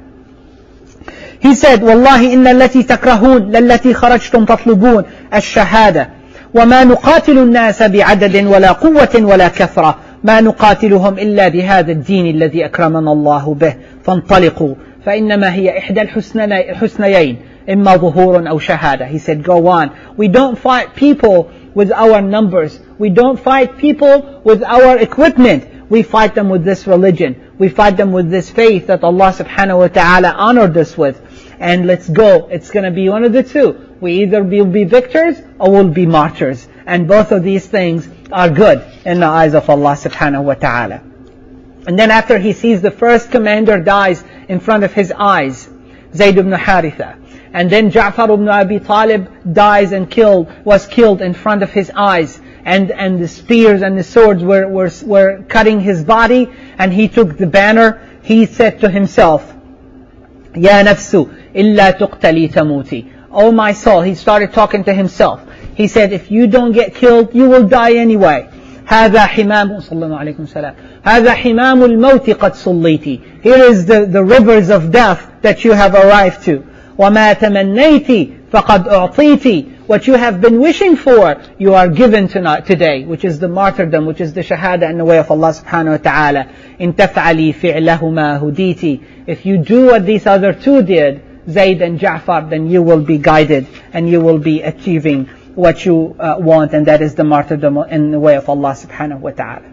He said, والله إن التي تكرهون للتي خرجتم تطلبون الشهادة وما نقاتل الناس بعدد ولا قوة ولا كثرة ما نقاتلهم إلا بهذا الدين الذي أكرمنا الله به فانطلقوا فإنما هي إحدى الحسنيين إما ظهور أو شهادة. He said, go on. We don't fight people with our numbers. We don't fight people with our equipment. We fight them with this religion. We fight them with this faith that Allah subhanahu wa ta'ala honored us with. And let's go. It's going to be one of the two. We either will be victors or we'll be martyrs. And both of these things are good in the eyes of Allah subhanahu wa ta'ala. And then after he sees the first commander dies in front of his eyes, Zayd ibn Haritha. And then Ja'far ibn Abi Talib dies and was killed in front of his eyes. And the spears and the swords were cutting his body. And he took the banner. He said to himself, Ya nafsu illa tuqtali tamuti. Oh my soul. He started talking to himself. He said, if you don't get killed, you will die anyway. هذا حمام صلى الله عليه وسلم هذا حمام الموت قد صليتي. Here is the rivers of death that you have arrived to. وما تمنيتي فقد أعطيتي. What you have been wishing for, you are given today, which is the martyrdom, which is the shahada in the way of Allah subhanahu wa ta'ala. إن تفعلي فعلهما هديتي. If you do what these other two did, Zayd and Ja'far, then you will be guided and you will be achieving what you want, and that is the martyrdom in the way of Allah subhanahu wa ta'ala.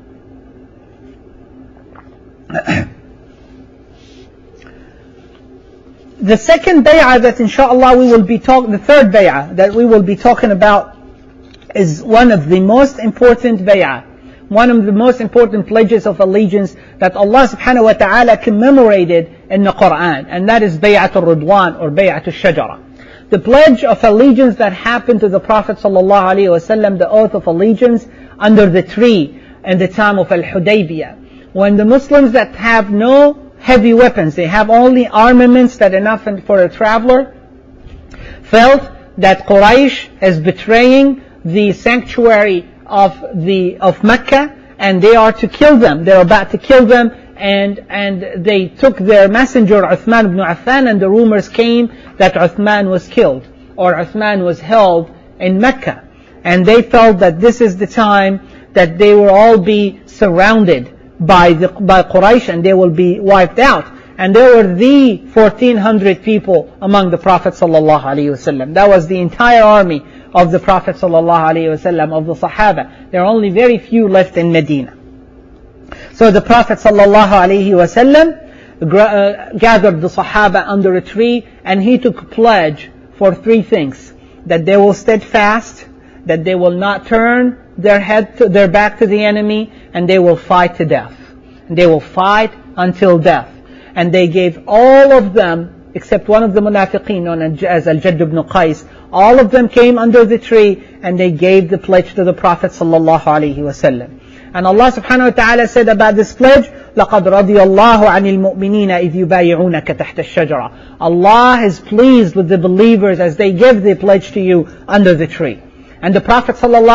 The second bay'ah that inshallah the third bay'ah that we will be talking about is one of the most important bay'ah, one of the most important pledges of allegiance that Allah subhanahu wa ta'ala commemorated in the Quran, and that is Bay'atul Ridwan or Bay'atul Shajara. The pledge of allegiance that happened to the Prophet ﷺ, the oath of allegiance under the tree in the time of Al-Hudaybiyah. When the Muslims that have no heavy weapons, they have only armaments that enough for a traveler, felt that Quraysh is betraying the sanctuary of Mecca, and they are to kill them. They're about to kill them. And they took their messenger Uthman ibn Affan, and the rumors came that Uthman was killed or Uthman was held in Mecca. And they felt that this is the time that they will all be surrounded by Quraysh and they will be wiped out. And there were the 1,400 people among the Prophet ﷺ. That was the entire army of the Prophet ﷺ, of the Sahaba. There are only very few left in Medina. So the Prophet ﷺ gathered the Sahaba under a tree, and he took a pledge for three things: that they will steadfast, that they will not turn their back to the enemy, and they will fight to death. And they will fight until death. And they gave all of them, except one of the munafiqeen known as Al-Jadd ibn Qais, all of them came under the tree and they gave the pledge to the Prophet ﷺ. And Allah subhanahu wa ta'ala said about this pledge, لَقَدْ رَضِيَ اللَّهُ عَنِ الْمُؤْمِنِينَ إِذْ يُبَايِعُونَكَ تَحْتَ الشَّجَرَةِ. Allah is pleased with the believers as they give the pledge to you under the tree. And the Prophet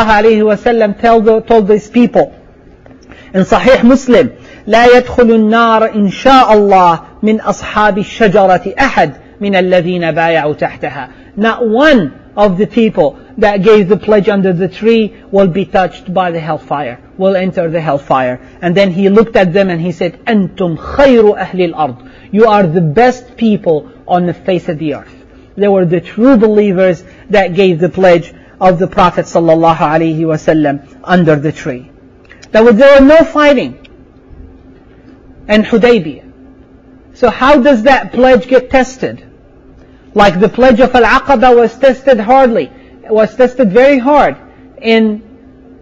ﷺ told these people in Sahih Muslim, لا يدخل النار إن شاء الله من أصحاب الشجرة أحد من الذين بايعوا تحتها. Not one of the people that gave the pledge under the tree will be touched by the hellfire, will enter the hellfire. And then he looked at them and he said, أنتم خير أهل الأرض. You are the best people on the face of the earth. They were the true believers that gave the pledge of the Prophet ﷺ under the tree. There was no fighting in Hudaybiyah. So how does that pledge get tested? Like the pledge of Al-Aqaba was tested hardly. It was tested very hard in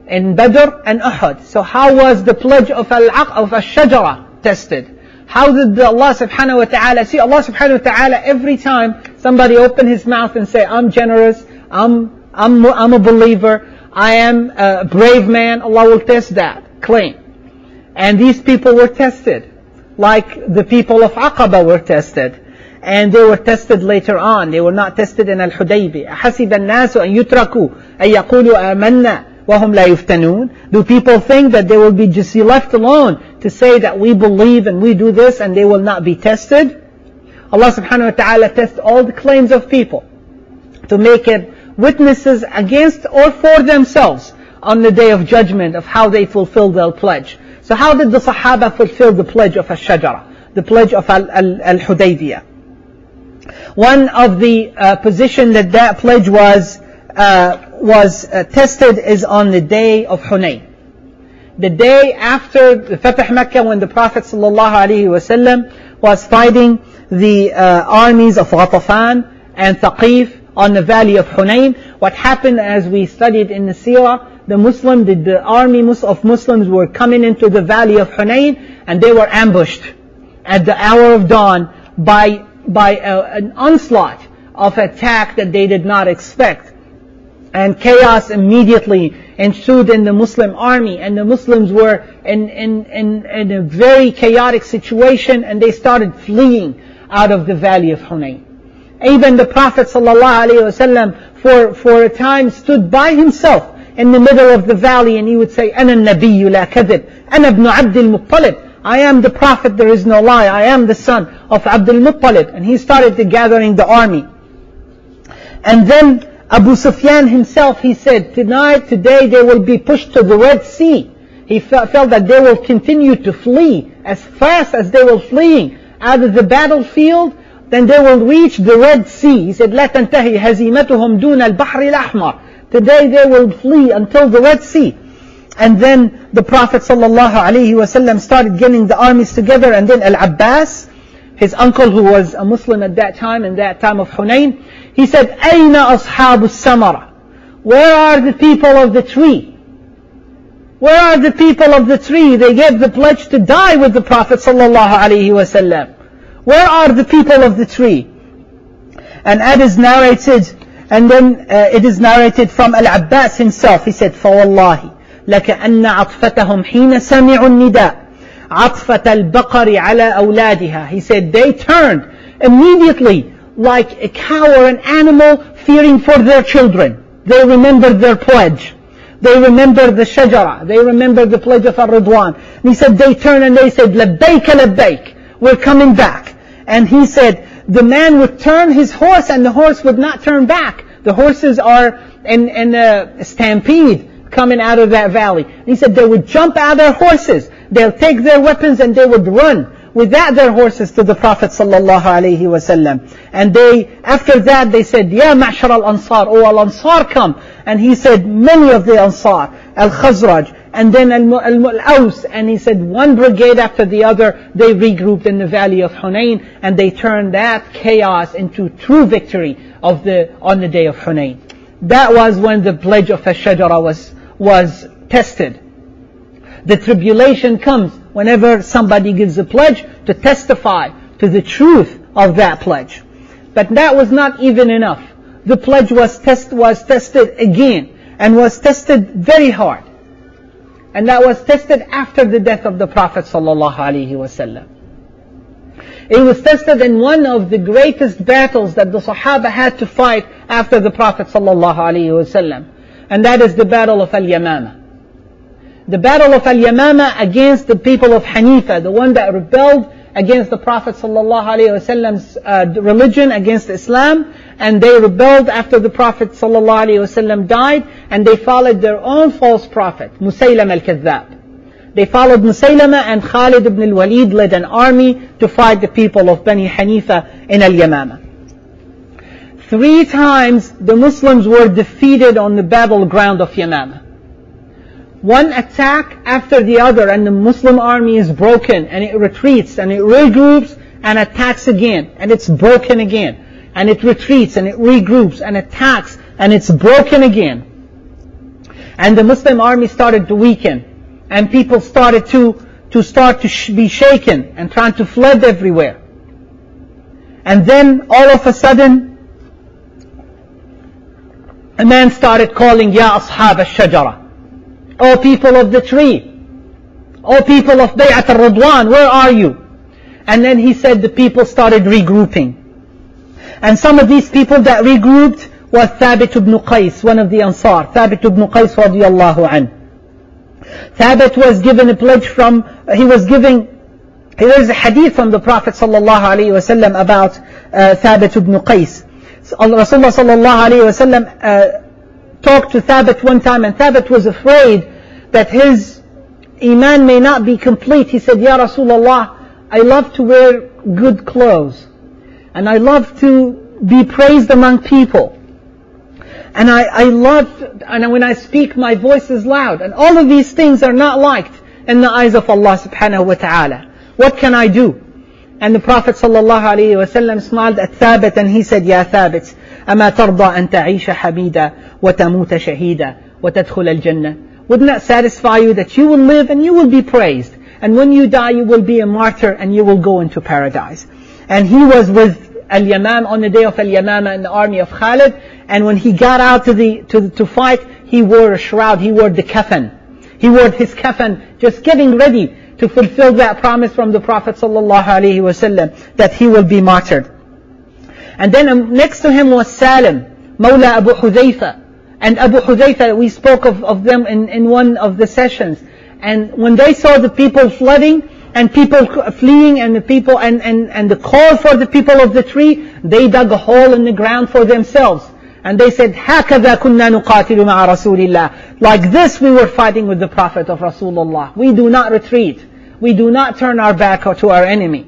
in Badr and Uhud. So how was the pledge of Al-Shajara tested? How did Allah subhanahu wa ta'ala, see Allah subhanahu wa ta'ala every time somebody open his mouth and say, I'm generous, I'm a believer, I am a brave man, Allah will test that claim. And these people were tested, like the people of Aqaba were tested. And they were tested later on. They were not tested in Al-Hudaybiyah. أَحَسِبَ النَّاسُ أَن يُتْرَكُوا أَن يَقُولُوا آمَنَّا وَهُمْ لَا يُفْتَنُونَ. Do people think that they will be just left alone to say that we believe and we do this and they will not be tested? Allah subhanahu wa ta'ala tests all the claims of people to make it witnesses against or for themselves on the day of judgment of how they fulfill their pledge. So how did the Sahaba fulfill the pledge of Al-Shajara, the pledge of Al-Hudaybiyah? One of the position that pledge was tested is on the day of Hunayn. The day after the Fatah Makkah, when the Prophet ﷺ was fighting the armies of Ghatafan and Thaqif on the valley of Hunayn. What happened, as we studied in the Seerah, the army of Muslims were coming into the valley of Hunayn, and they were ambushed at the hour of dawn by an onslaught of attack that they did not expect. And chaos immediately ensued in the Muslim army, and the Muslims were in a very chaotic situation, and they started fleeing out of the valley of Hunayn. Even the Prophet ﷺ for a time stood by himself in the middle of the valley, and he would say, أَنَا النَّبِيُّ لَا كَذِبْ أَنَا ابْنُ عَبْدِ الْمُطَّلِبِ, I am the Prophet, there is no lie, I am the son of Abdul Muttalib. And he started gathering the army. And then Abu Sufyan himself, he said, today they will be pushed to the Red Sea. He felt that they will continue to flee as fast as they were fleeing out of the battlefield, then they will reach the Red Sea. He said, لا تنتهي هزيمتهم دون البحر الأحمر. Today they will flee until the Red Sea. And then the Prophet ﷺ started getting the armies together, and then Al-Abbas, his uncle who was a Muslim at that time, in that time of Hunayn, he said, أَيْنَ أَصْحَابُ السَّمَرَةِ? Where are the people of the tree? Where are the people of the tree? They gave the pledge to die with the Prophet ﷺ. Where are the people of the tree? And that is narrated, and then it is narrated from Al-Abbas himself. He said, فَوَاللَّهِ لَكَأَنَّ عَطْفَتَهُمْ حِينَ سَمِعُوا النِّدَاءِ عَطْفَةَ الْبَقَرِ عَلَى أَوْلَادِهَا. He said, they turned immediately like a cow or an animal fearing for their children. They remembered their pledge. They remembered the shajara. They remembered the pledge of Ar-Ridwan. And he said, they turned and they said, لَبَّيْكَ لَبَّيْكَ, we're coming back. And he said, the man would turn his horse and the horse would not turn back. The horses are in a stampede coming out of that valley. And he said they would jump out of their horses. They'll take their weapons and they would run without their horses to the Prophet ﷺ. And after that they said, Ya ma'shar al-Ansar, O al-Ansar, come. And he said, many of the Ansar, Al-Khazraj, and then Al-Aws, and he said one brigade after the other, they regrouped in the valley of Hunayn, and they turned that chaos into true victory on the day of Hunayn. That was when the pledge of Ash-Shajara was tested. The tribulation comes whenever somebody gives a pledge to testify to the truth of that pledge. But that was not even enough. The pledge was tested again, and was tested very hard. And that was tested after the death of the Prophet ﷺ. It was tested in one of the greatest battles that the Sahaba had to fight after the Prophet ﷺ. And that is the battle of Al-Yamama. The battle of Al-Yamama against the people of Hanifa, the one that rebelled against the Prophet ﷺ's religion, against Islam, and they rebelled after the Prophet ﷺ died, and they followed their own false prophet, Musaylama al-Kadhdhab. They followed Musaylama, and Khalid ibn al-Walid led an army to fight the people of Bani Hanifa in Al-Yamama. 3 times the Muslims were defeated on the battleground of Yamama. One attack after the other, and the Muslim army is broken, and it retreats, and it regroups, and attacks again, and it's broken again, and it retreats, and it regroups, and attacks, and it's broken again. And the Muslim army started to weaken. And people started to be shaken and trying to flood everywhere. And then all of a sudden, a man started calling, Ya Ashab al-Shajara, O people of the tree, O people of Bay'at al-Ridwan, where are you? And then he said the people started regrouping. And some of these people that regrouped was Thabit ibn Qais, one of the Ansar. Thabit ibn Qais radiyallahu anhu. Thabit was given a pledge from, there is a hadith from the Prophet sallallahu alaihi wasallam about Thabit ibn Qais. Rasulullah sallallahu alaihi wasallam talked to Thabit one time, and Thabit was afraid that his iman may not be complete. He said, Ya Rasulullah, I love to wear good clothes, and I love to be praised among people, and and when I speak my voice is loud, and all of these things are not liked in the eyes of Allah subhanahu wa ta'ala. What can I do? And the Prophet sallallahu alayhi wa sallam smiled at Thabit, and he said, Ya Thabit, أما ترضى أن تعيش حميدا وتموت شهيدا وتدخل الجنة? Wouldn't that satisfy you that you will live and you will be praised, and when you die you will be a martyr and you will go into paradise? And he was with Al-Yamam on the day of Al-Yamama in the army of Khalid, and when he got out to fight, he wore a shroud, he wore the kafan. He wore his kafan, just getting ready to fulfill that promise from the Prophet sallallahu alaihi wasallam that he will be martyred. And then next to him was Salim, Mawla Abu Hudhayfa. And Abu Hudhayfa, we spoke of them in one of the sessions. And when they saw the people flooding and people fleeing, and the people and the call for the people of the tree, they dug a hole in the ground for themselves. And they said, هَكَذَا كُنَّا نُقَاتِلُ مَعَ رَسُولِ اللَّهِ. Like this we were fighting with the Prophet of Rasulullah. We do not retreat. We do not turn our back to our enemy.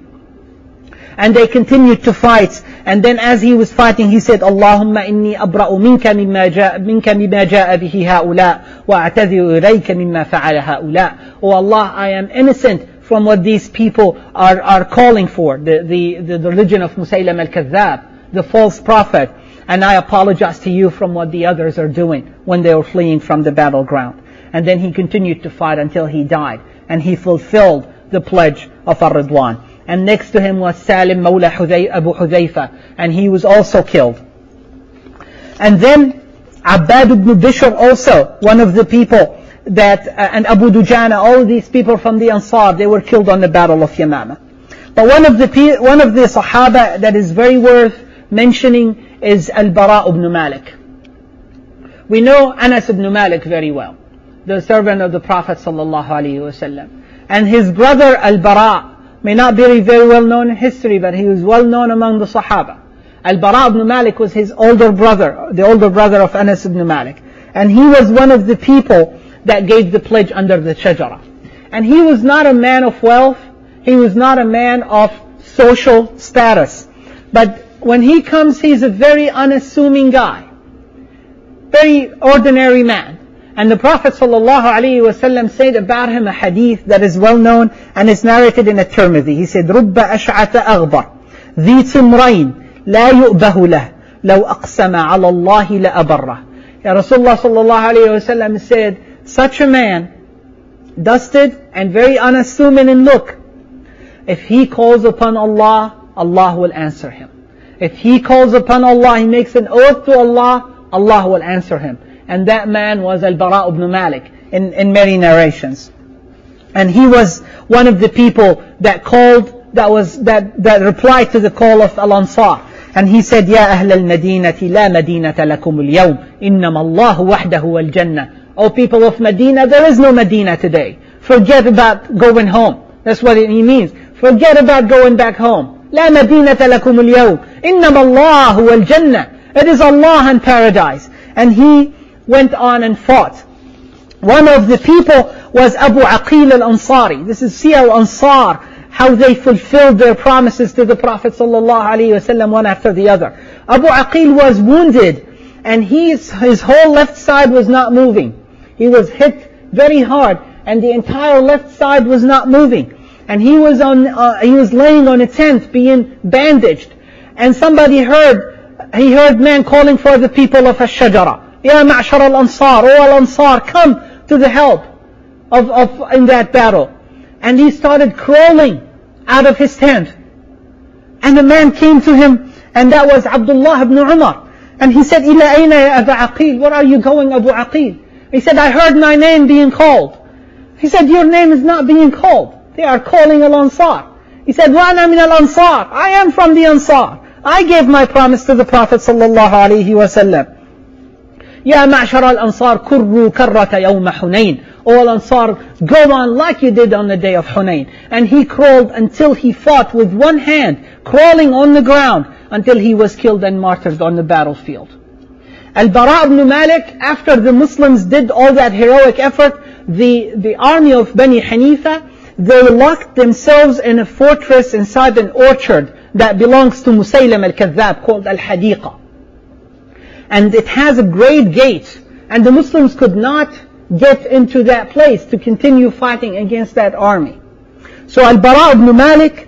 And they continued to fight. And then as he was fighting, he said, Allahumma inni abra'u minka mimma ja'a bihi ha'ula wa a'tadhiru ilayka mimma fa'ala ha'ula. Oh Allah, I am innocent from what these people are calling for, the religion of Musaylam al-Kadhdhab, the false prophet. And I apologize to you from what the others are doing when they were fleeing from the battleground. And then he continued to fight until he died. And he fulfilled the pledge of Ar-Ridwan. And next to him was Salim Mawla Abu Hudhayfa, and he was also killed. And then Abbad ibn Bishr also, one of the people that, and Abu Dujana, all these people from the Ansar, they were killed on the battle of Yamama. But one of the Sahaba that is very worth mentioning is Al-Bara ibn Malik. We know Anas ibn Malik very well, the servant of the Prophet sallallahu alaihi wasallam. And his brother Al-Bara may not be very well known in history, but he was well known among the Sahaba. Al-Bara ibn Malik was his older brother, the older brother of Anas ibn Malik. And he was one of the people that gave the pledge under the Shajara. And he was not a man of wealth, he was not a man of social status. But when he comes, he's a very unassuming guy, very ordinary man. And the Prophet ﷺ said about him a hadith that is well known and is narrated in At-Tirmidhi. He said, رُبَّ أَشْعَةَ أَغْبَرَ ذِي تِمْرَيْنِ لَا يُؤْبَهُ لَهُ لَوْ أَقْسَمَ عَلَى اللَّهِ لَأَبَرَّهُ. Rasulullah ﷺ said, such a man, dusted and very unassuming in look, if he calls upon Allah, Allah will answer him. If he calls upon Allah, he makes an oath to Allah, Allah will answer him. And that man was Al-Bara ibn Malik in many narrations. And he was one of the people that replied to the call of Al-Ansar. And he said, Ya Ahl al-Madinati la madinata lakum al-yawm, innama Allahu wahdahu al-Jannah. O people of Medina, there is no Medina today. Forget about going home. That's what he means. Forget about going back home. La madinata lakum al-yawm, innama Allahu al-Jannah. It is Allah and paradise. And he went on and fought. One of the people was Abu Aqil al-Ansari. This is Siyar al-Ansar, how they fulfilled their promises to the Prophet ﷺ one after the other. Abu Aqil was wounded, and his whole left side was not moving. He was hit very hard, and the entire left side was not moving. And he was laying on a tent being bandaged. And he heard man calling for the people of Ash-Shajara. Ya ma'shar al-Ansar, O al-Ansar, come to the help in that battle. And he started crawling out of his tent. And a man came to him, and that was Abdullah ibn Umar. And he said, Ila ayna ya Aba Aqil? Where are you going, Abu Aqil? He said, I heard my name being called. He said, your name is not being called. They are calling al-Ansar. He said, Wa ana min al-Ansar. I am from the Ansar. I gave my promise to the Prophet sallallahu alaihi wasallam. Ya ma'shar al-Ansar, kurru karrata yawma Hunayn. O al-Ansar, go on like you did on the day of Hunayn. And he crawled until he fought with one hand, crawling on the ground, until he was killed and martyred on the battlefield. Al-Bara ibn Malik, after the Muslims did all that heroic effort, the army of Bani Hanifa, they locked themselves in a fortress inside an orchard that belongs to Musaylim al-Kadhdhab, called Al-Hadiqa. And it has a great gate, and the Muslims could not get into that place to continue fighting against that army. So Al-Bara ibn Malik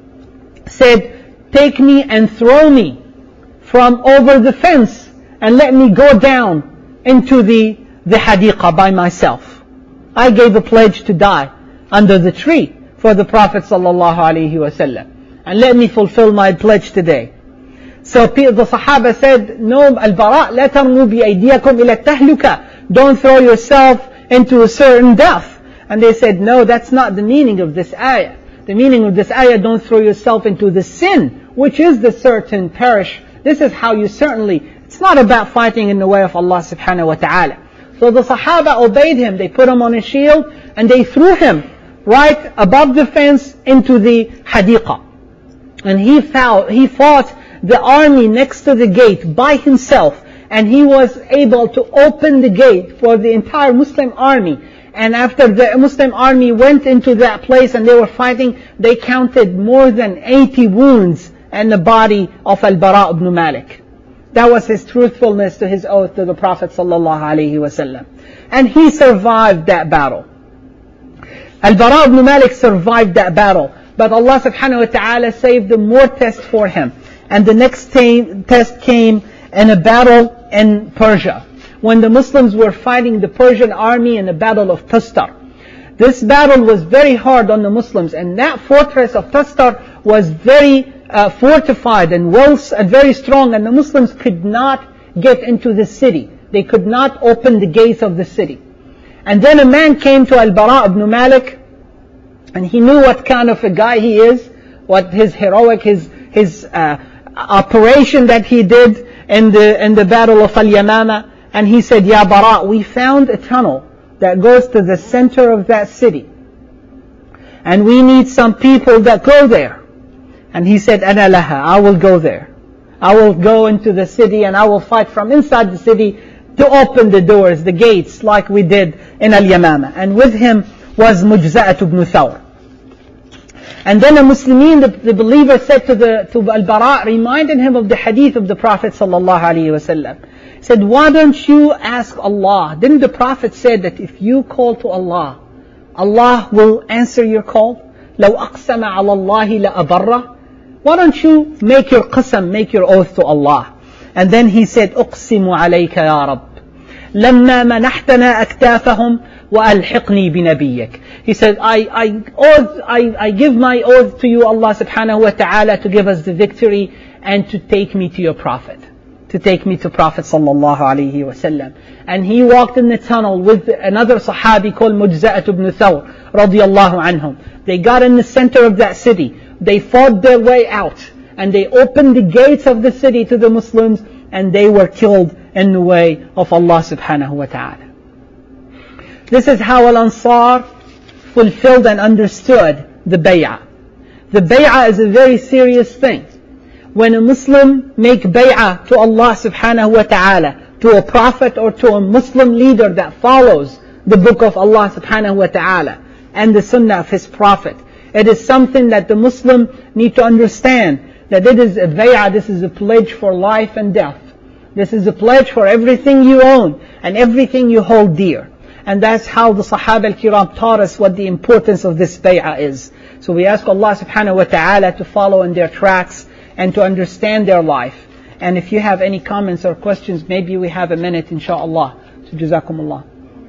said, take me and throw me from over the fence and let me go down into the Hadiqa by myself. I gave a pledge to die under the tree for the Prophet sallallahu alaihi wasallam, and let me fulfill my pledge today. So the Sahaba said, no, Al-Bara, la tarmu bi aydiyakum ila tahluka. Don't throw yourself into a certain death. And they said, no, that's not the meaning of this ayah. The meaning of this ayah, don't throw yourself into the sin, which is the certain perish. This is how you certainly, it's not about fighting in the way of Allah subhanahu wa ta'ala. So the Sahaba obeyed him. They put him on a shield and they threw him right above the fence into the Hadiqa. And he fought the army next to the gate by himself, and he was able to open the gate for the entire Muslim army. And after the Muslim army went into that place and they were fighting, they counted more than 80 wounds in the body of Al-Bara ibn Malik. That was his truthfulness to his oath to the Prophet sallallahu alaihi wasallam. And he survived that battle. Al-Bara ibn Malik survived that battle. But Allah subhanahu wa ta'ala saved the more test for him. And the next test came in a battle in Persia, when the Muslims were fighting the Persian army in the battle of Tustar. This battle was very hard on the Muslims, and that fortress of Tustar was very fortified and very strong, and the Muslims could not get into the city. They could not open the gates of the city. And then a man came to Al-Bara ibn Malik, and he knew what kind of a guy he is, what his heroic, his operation that he did in the battle of Al-Yamama. And he said, Ya Bara, we found a tunnel that goes to the center of that city, and we need some people that go there. And he said, Ana laha, I will go there. I will go into the city and I will fight from inside the city to open the doors, the gates, like we did in Al-Yamama. And with him was Mujza'at ibn Thawr. And then the Muslimin, the believer, said to Al-Bara, reminding him of the hadith of the Prophet sallallahu alaihi wasallam. He said, why don't you ask Allah? Didn't the Prophet say that if you call to Allah, Allah will answer your call? لو أقسم على الله لأبره. Why don't you make your qasam, make your oath to Allah? And then he said, أقسم عليك يا رب لما منحتنا أكتافهم وألحقني بنبيك. He said, I give my oath to you, Allah subhanahu wa ta'ala, to give us the victory and to take me to your Prophet. To take me to Prophet sallallahu alaihi wasallam. And he walked in the tunnel with another Sahabi called Mujza'at ibn Thawr radiyallahu anhum. They got in the center of that city. They fought their way out. And they opened the gates of the city to the Muslims, and they were killed in the way of Allah subhanahu wa ta'ala. This is how Al-Ansar fulfilled and understood the bay'ah. The bay'ah is a very serious thing. When a Muslim make bay'ah to Allah subhanahu wa ta'ala, to a prophet or to a Muslim leader that follows the book of Allah subhanahu wa ta'ala and the sunnah of his prophet, it is something that the Muslim need to understand, that it is a bay'ah, this is a pledge for life and death. This is a pledge for everything you own and everything you hold dear. And that's how the Sahaba al-Kiram taught us what the importance of this bay'ah is. So we ask Allah subhanahu wa ta'ala to follow in their tracks and to understand their life And if you have any comments or questions, maybe we have a minute, inshallah. So Jazakumullah.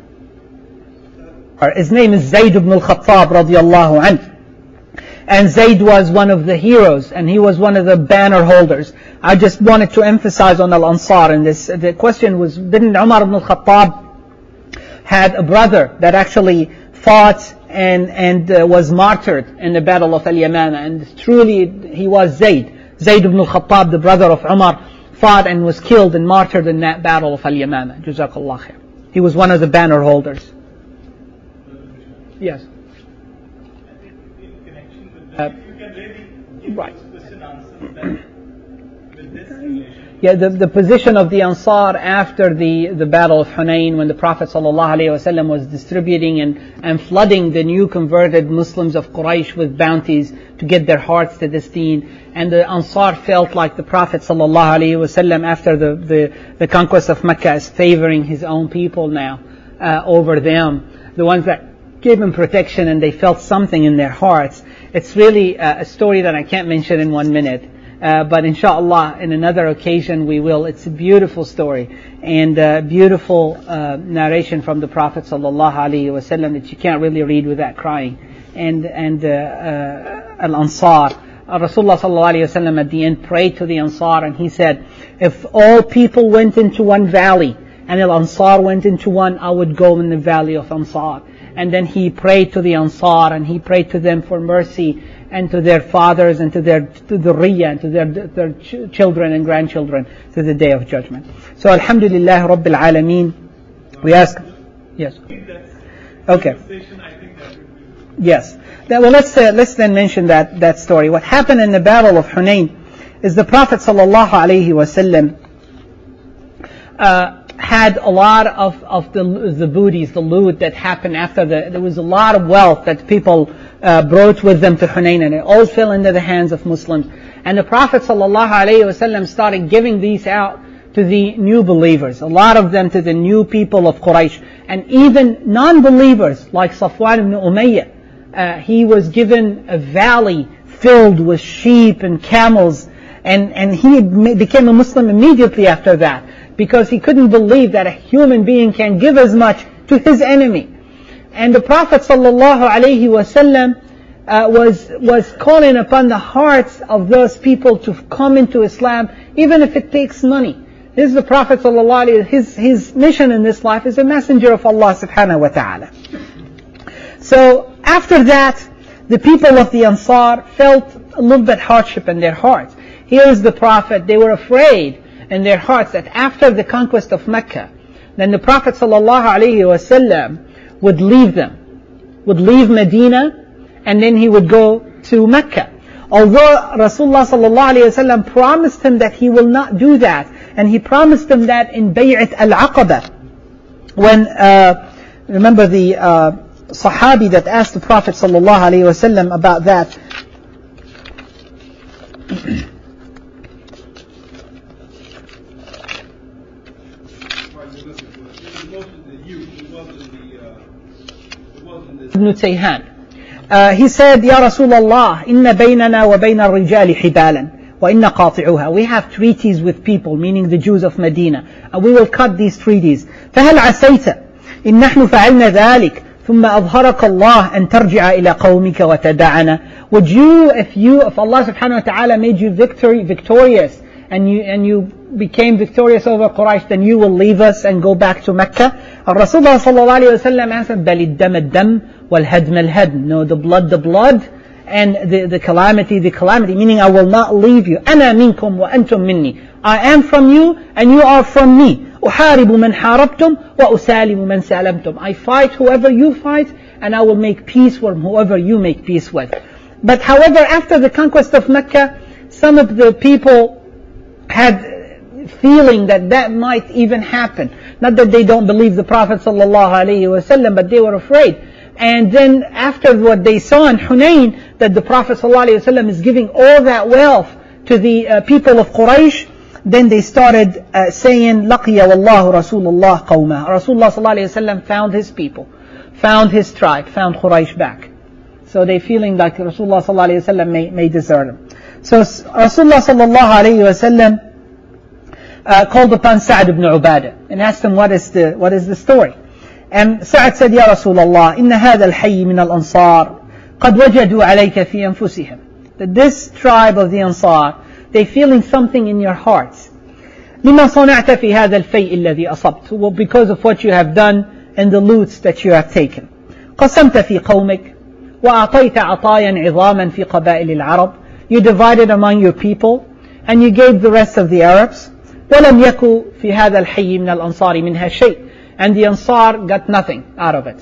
His name is Zayd ibn al-Khattab radiyallahu anhu. And Zayd was one of the heroes, and he was one of the banner holders. I just wanted to emphasize on Al-Ansar in this. The question was, didn't Umar ibn al-Khattab had a brother that actually fought and was martyred in the battle of Al-Yamama? And truly he was Zayd. Zayd ibn al-Khattab, the brother of Umar, fought and was killed and martyred in that battle of Al-Yamama. Jazakallah khair. He was one of the banner holders. Yes. Right. Yeah, the position of the Ansar after the battle of Hunayn, when the Prophet ﷺ was distributing and flooding the new converted Muslims of Quraysh with bounties to get their hearts to this deen. And the Ansar felt like the Prophet ﷺ after the conquest of Mecca is favoring his own people now over them. The ones that gave him protection, and they felt something in their hearts. It's really a story that I can't mention in 1 minute. But inshallah, in another occasion we will. It's a beautiful story and beautiful narration from the Prophet ﷺ that you can't really read without crying. And Al-Ansar, Rasulullah ﷺ at the end prayed to the Ansar, and he said, if all people went into one valley and Al-Ansar went into one, I would go in the valley of Ansar. And then he prayed to the Ansar, and he prayed to them for mercy, and to their fathers, and to the Dhurriyyah, and to their children and grandchildren, to the Day of Judgment. So Alhamdulillah Rabbil Alameen. We ask. Yes. Okay. Yes. Well, let's then mention that story. What happened in the Battle of Hunayn is the Prophet sallallahu alaihi wasallam had a lot of the booties, the loot that happened after there was a lot of wealth that people brought with them to Hunayn, and it all fell into the hands of Muslims. And the Prophet ﷺ started giving these out to the new believers, a lot of them to the new people of Quraysh, and even non-believers like Safwan ibn Umayyah. He was given a valley filled with sheep and camels, and he became a Muslim immediately after that, because he couldn't believe that a human being can give as much to his enemy. And the Prophet ﷺ was calling upon the hearts of those people to come into Islam, even if it takes money. This is the Prophet ﷺ, his mission in this life is a messenger of Allah subhanahu wa ta'ala. So after that, the people of the Ansar felt a little bit hardship in their hearts. Here is the Prophet, they were afraid in their hearts that after the conquest of Mecca, then the Prophet ﷺ would leave them, would leave Medina, and then he would go to Mecca. Although Rasulullah ﷺ promised him that he will not do that, and he promised him that in Bay'at al-Aqaba, when remember the Sahabi that asked the Prophet ﷺ about that. Ibn Tayhan. He said, Ya Rasulullah, inna baynana wa bayna al-rijali hibalan wa inna qati'uha. We have treaties with people, meaning the Jews of Medina, and we will cut these treaties. فهل عسيت إن نحن فعلنا ذلك ثم أظهرك الله أن ترجع إلى قومك وتدعنا. Would you, if Allah subhanahu wa ta'ala made you victorious, and you became victorious over Quraysh, then you will leave us and go back to Mecca? Rasulullah sallallahu alayhi wa sallam answered, بل الدم الدم والهدم الهدم. No, the blood, and the calamity, meaning I will not leave you. أنا منكم وأنتم مني. I am from you and you are from me. أحارب من حاربتم وأسالم من سالمتم. I fight whoever you fight, and I will make peace with whoever you make peace with. But however, after the conquest of Mecca, some of the people had feeling that might even happen. Not that they don't believe the Prophet ﷺ, but they were afraid. And then after what they saw in Hunayn, that the Prophet ﷺ is giving all that wealth to the people of Quraysh, then they started saying, لَقِيَ وَاللَّهُ رَسُولُ اللَّهِ قَوْمًا. Rasulullah ﷺ found his people, found his tribe, found Quraysh back. So they feeling like Rasulullah ﷺ may desert them. So Rasulullah ﷺ called upon Sa'd ibn Ubadah and asked him, what is the story? And Sa'd said, Ya Rasulullah, inna hadha al-hayy min al-ansar qad wajadu alayka fi anfusihim. That this tribe of the Ansar, they feeling something in your hearts. لما صنعت في هذا الفيء الذي أصبت. Well, because of what you have done and the loots that you have taken. قسمت في قومك وأعطيت عطايا عظاما في قبائل العرب. You divided among your people and you gave the rest of the Arabs. ولم يكن في هذا الحي من الأنصار منها شيء. And the Ansar got nothing out of it.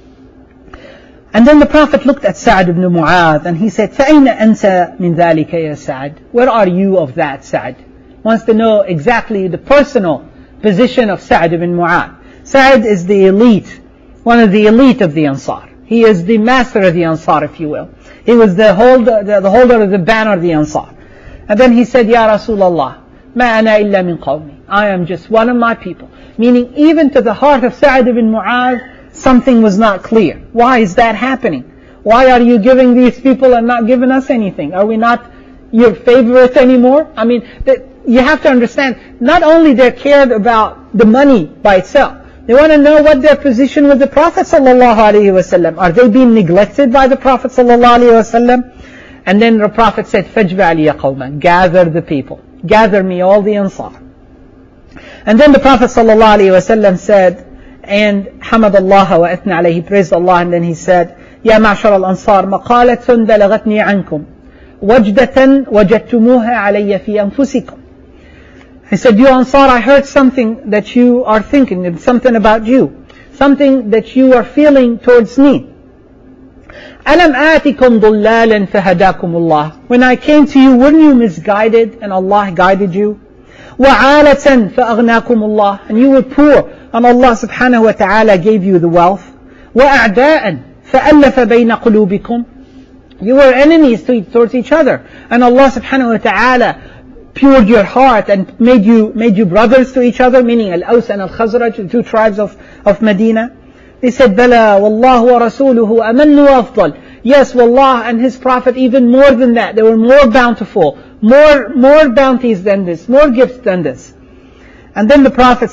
And then the Prophet looked at Sa'd ibn Mu'adh and he said, فَأَيْنَ أَنْتَ مِنْ ذَلِكَ يَا سَعْد? Where are you of that, Sa'd? Wants to know exactly the personal position of Sa'd ibn Mu'adh. Sa'd is the elite, one of the elite of the Ansar. He is the master of the Ansar, if you will. He was the holder of the banner of the Ansar. And then he said, Ya Rasulullah, مَا أَنَا إِلَّا مِنْ قَوْمِي. I am just one of my people. Meaning even to the heart of Sa'd ibn Mu'adh, something was not clear. Why is that happening? Why are you giving these people and not giving us anything? Are we not your favorites anymore? I mean, you have to understand, not only they cared about the money by itself, they want to know what their position with the Prophet ﷺ. Are they being neglected by the Prophet ﷺ? And then the Prophet said, فَاجْمَعْ لِيَ قَوْمًا. Gather the people. Gather me all the Ansar. And then the Prophet ﷺ said, and حمد الله وأثنى عليه, he praised Allah, and then he said, يا معشر الأنصار مقالة بلغتني عنكم وجدة وجدتموها علي في أنفسكم. He said, you Ansar, I heard something that you are thinking, something about you, something that you are feeling towards me. ألم آتكم ضلالا فهداكم الله. When I came to you, weren't you misguided and Allah guided you? وعالة فأغناكم الله. And you were poor and Allah subhanahu wa ta'ala gave you the wealth. وأعداء فألف بين قلوبكم. You were enemies towards each other and Allah subhanahu wa ta'ala pured your heart and made you brothers to each other, meaning Al-Aws and Al-Khazraj, the two tribes of Medina. They said, Bala, Wallahu wa Rasuluhu amannu afdal. Yes, Wallah and His Prophet even more than that. They were more bountiful, more bounties than this, more gifts than this. And then the Prophet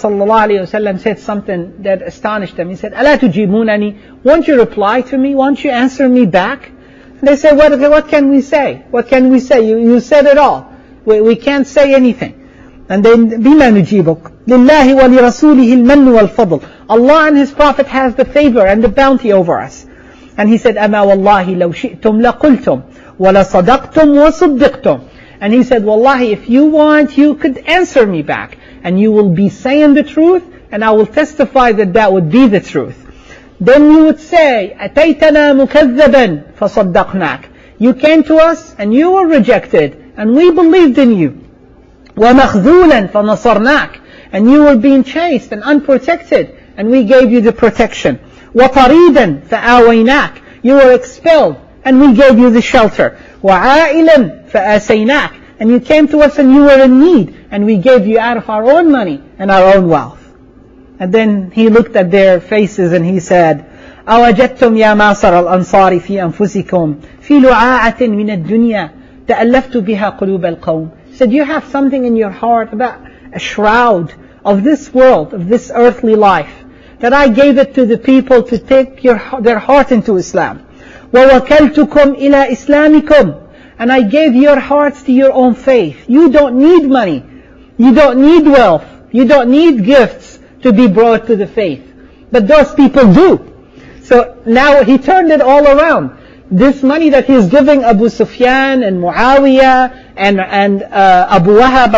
ﷺ said something that astonished them. He said, Ala tujibunani, won't you reply to me? Won't you answer me back? And they said, what can we say? What can we say? You said it all. We can't say anything. And then, بِمَا نُجِيبُكَ لِلَّهِ وَلِرَسُولِهِ الْمَنُّ وَالْفَضْلُ. Allah and His Prophet has the favor and the bounty over us. And he said, أَمَا وَاللَّهِ لَوْ شِئْتُمْ لَقُلْتُمْ وَلَصَدَقْتُمْ وَصُدِّقْتُمْ. And he said, Wallahi, if you want, you could answer me back. And you will be saying the truth, and I will testify that that would be the truth. Then you would say, أَتَيْتَنَا مُكَذَّبًا فَصَدَّقْنَاكَ. You came to us, and you were rejected, and we believed in you. وَمَخْذُولًا فَنَصَرْنَاكَ. And you were being chased and unprotected, and we gave you the protection. وَطَرِيدًا فَآوَيْنَاكَ. You were expelled, and we gave you the shelter. وَعَائِلًا فَآسَيْنَاكَ. And you came to us and you were in need, and we gave you out of our own money and our own wealth. And then he looked at their faces and he said, أَوَجَدْتُمْ يَا مَعْصَرَ الْأَنصَارِ فِي أَنفُسِكُمْ فِي لُعَاعَةٍ مِنَ الدُّنْيَا تَأَلَّفْتُ بِهَا قُلُوبَ الْقَوْمِ. He said, you have something in your heart about a shroud of this world, of this earthly life, that I gave it to the people to take their heart into Islam. وَوَكَلْتُكُمْ إِلَىٰ إِسْلَامِكُمْ. And I gave your hearts to your own faith. You don't need money. You don't need wealth. You don't need gifts to be brought to the faith. But those people do. So now he turned it all around. This money that he's giving Abu Sufyan and Muawiyah and Abu Wahab,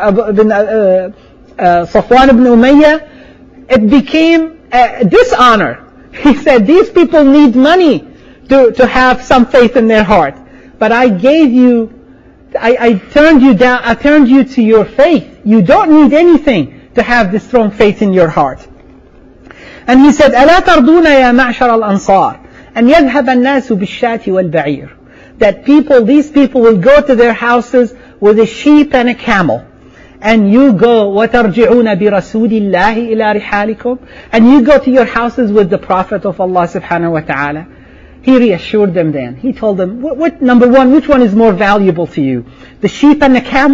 Safwan ibn Umayyah, it became a dishonor. He said, these people need money to have some faith in their heart. But I gave you, I turned you down, I turned you to your faith. You don't need anything to have this strong faith in your heart. And he said, أَلَا تَرْضُونَ يَا مَعْشَرَ الْأَنصَارِ أَنْ يَذْهَبَ النَّاسُ بِالشَّاةِ وَالْبَعِيرِ. That these people will go to their houses with a sheep and a camel. And you go, وَتَرْجِعُونَ بِرَسُولِ اللَّهِ إِلَىٰ رِحَالِكُمْ. And you go to your houses with the Prophet of Allah subhanahu wa ta'ala. He reassured them then. He told them, number one, which one is more valuable to you? The sheep and the camel,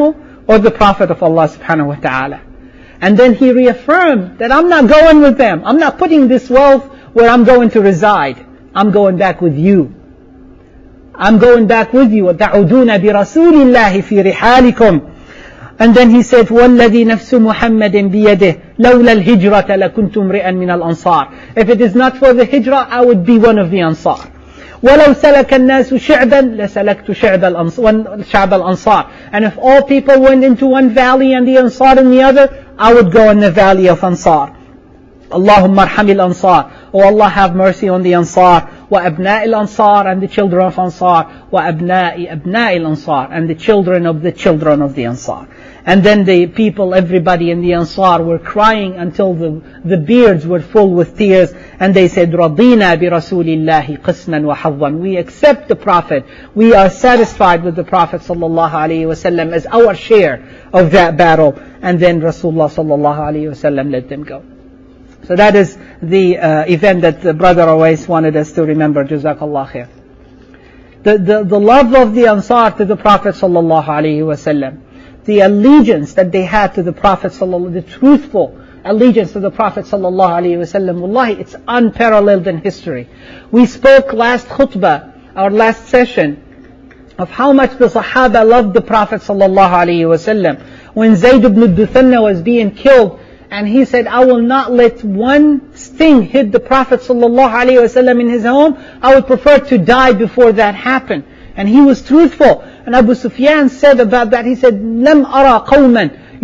or the Prophet of Allah subhanahu wa ta'ala? And then he reaffirmed that I'm not going with them. I'm not putting this wealth where I'm going to reside. I'm going back with you. I'm going back with you. وَتَعُودُونَ بِرَسُولِ اللَّهِ فِي رِحَالِكُمْ. And then he said, وَالَّذِي نَفْسُ مُحَمَّدٍ بِيَدِهِ لَوْلَا الْهِجْرَةَ لَكُنْتُ امْرِئًا مِنَ الْأَنصَارِ. If it is not for the hijrah, I would be one of the Ansar. وَلَوْ سَلَكَ النَّاسُ شِعْبًا لَسَلَكْتُ شَعْبَ الْأَنصَارِ. And if all people went into one valley and the Ansar in the other, I would go in the valley of Ansar. Allahumma arhamil Ansar. Oh Allah, have mercy on the Ansar. وَأَبْنَاءِ الْأَنصَارِ, and the children of Ansar. وَأَبْنَاءِ الْأَنصَارِ, and the children of the Ansar. And then the people, everybody in the Ansar were crying until the beards were full with tears. And they said, رَضِينَا بِرَسُولِ اللَّهِ قِسْمًا وَحَظًّا. We accept the Prophet. We are satisfied with the Prophet sallallahu alaihi wasallam as our share of that battle. And then Rasulullah sallallahu alaihi wasallam let them go. So that is the event that the brother always wanted us to remember. Jazakallah khair. The love of the Ansar to the Prophet sallallahu alaihi wasallam, the allegiance that they had to the Prophet sallallahu, the truthful allegiance to the Prophet sallallahu alaihi wasallam, wallahi, it's unparalleled in history. We spoke last khutbah, our last session, of how much the Sahaba loved the Prophet sallallahu alaihi wasallam. When Zayd ibn Duthanna was being killed, and he said, I will not let one sting hit the Prophet sallallahu alaihi wasallam in his home. I would prefer to die before that happened. And he was truthful. And Abu Sufyan said about that, he said, لم أرى قوما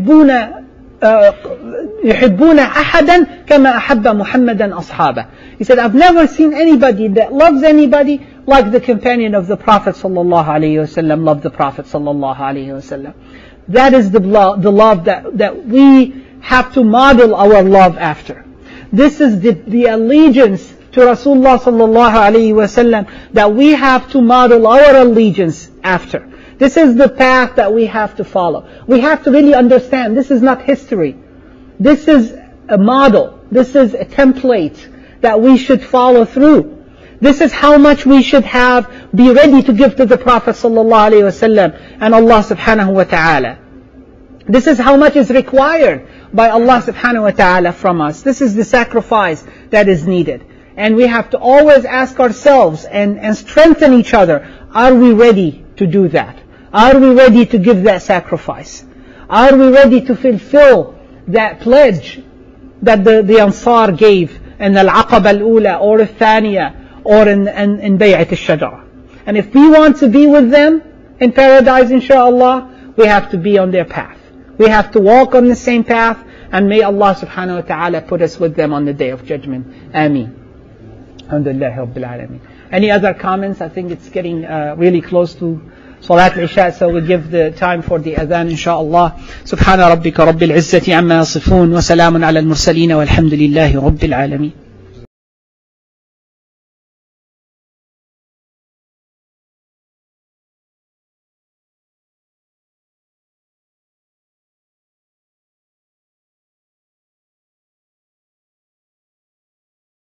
يحبون أحدا كما أحب محمدا أصحابه. He said, I've never seen anybody that loves anybody like the companion of the Prophet sallallahu alaihi wasallam loved the Prophet sallallahu alaihi wasallam. That is the love that we have to model our love after. This is the allegiance to Rasulullah sallallahu alaihi wasallam that we have to model our allegiance after. This is the path that we have to follow. We have to really understand this is not history. This is a model. This is a template that we should follow through. This is how much we should be ready to give to the Prophet sallallahu alaihi wasallam and Allah subhanahu wa ta'ala. This is how much is required by Allah subhanahu wa ta'ala from us. This is the sacrifice that is needed. And we have to always ask ourselves and strengthen each other. Are we ready to do that? Are we ready to give that sacrifice? Are we ready to fulfill that pledge that the Ansar gave in Al-Aqaba Al-Ula or Al-Thaniya or in Bay'at Al-Shajara? And if we want to be with them in paradise, inshaAllah, we have to be on their path. We have to walk on the same path, and may Allah subhanahu wa ta'ala put us with them on the Day of Judgment. Ameen. Alhamdulillah Rabbil Alameen. Any other comments? I think it's getting really close to Salat al-Isha, so we'll give the time for the adhan inshaAllah. Subhana rabbika rabbil izzati amma yasifun wa salamun ala al-mursaleen walhamdulillahi rabbil alameen.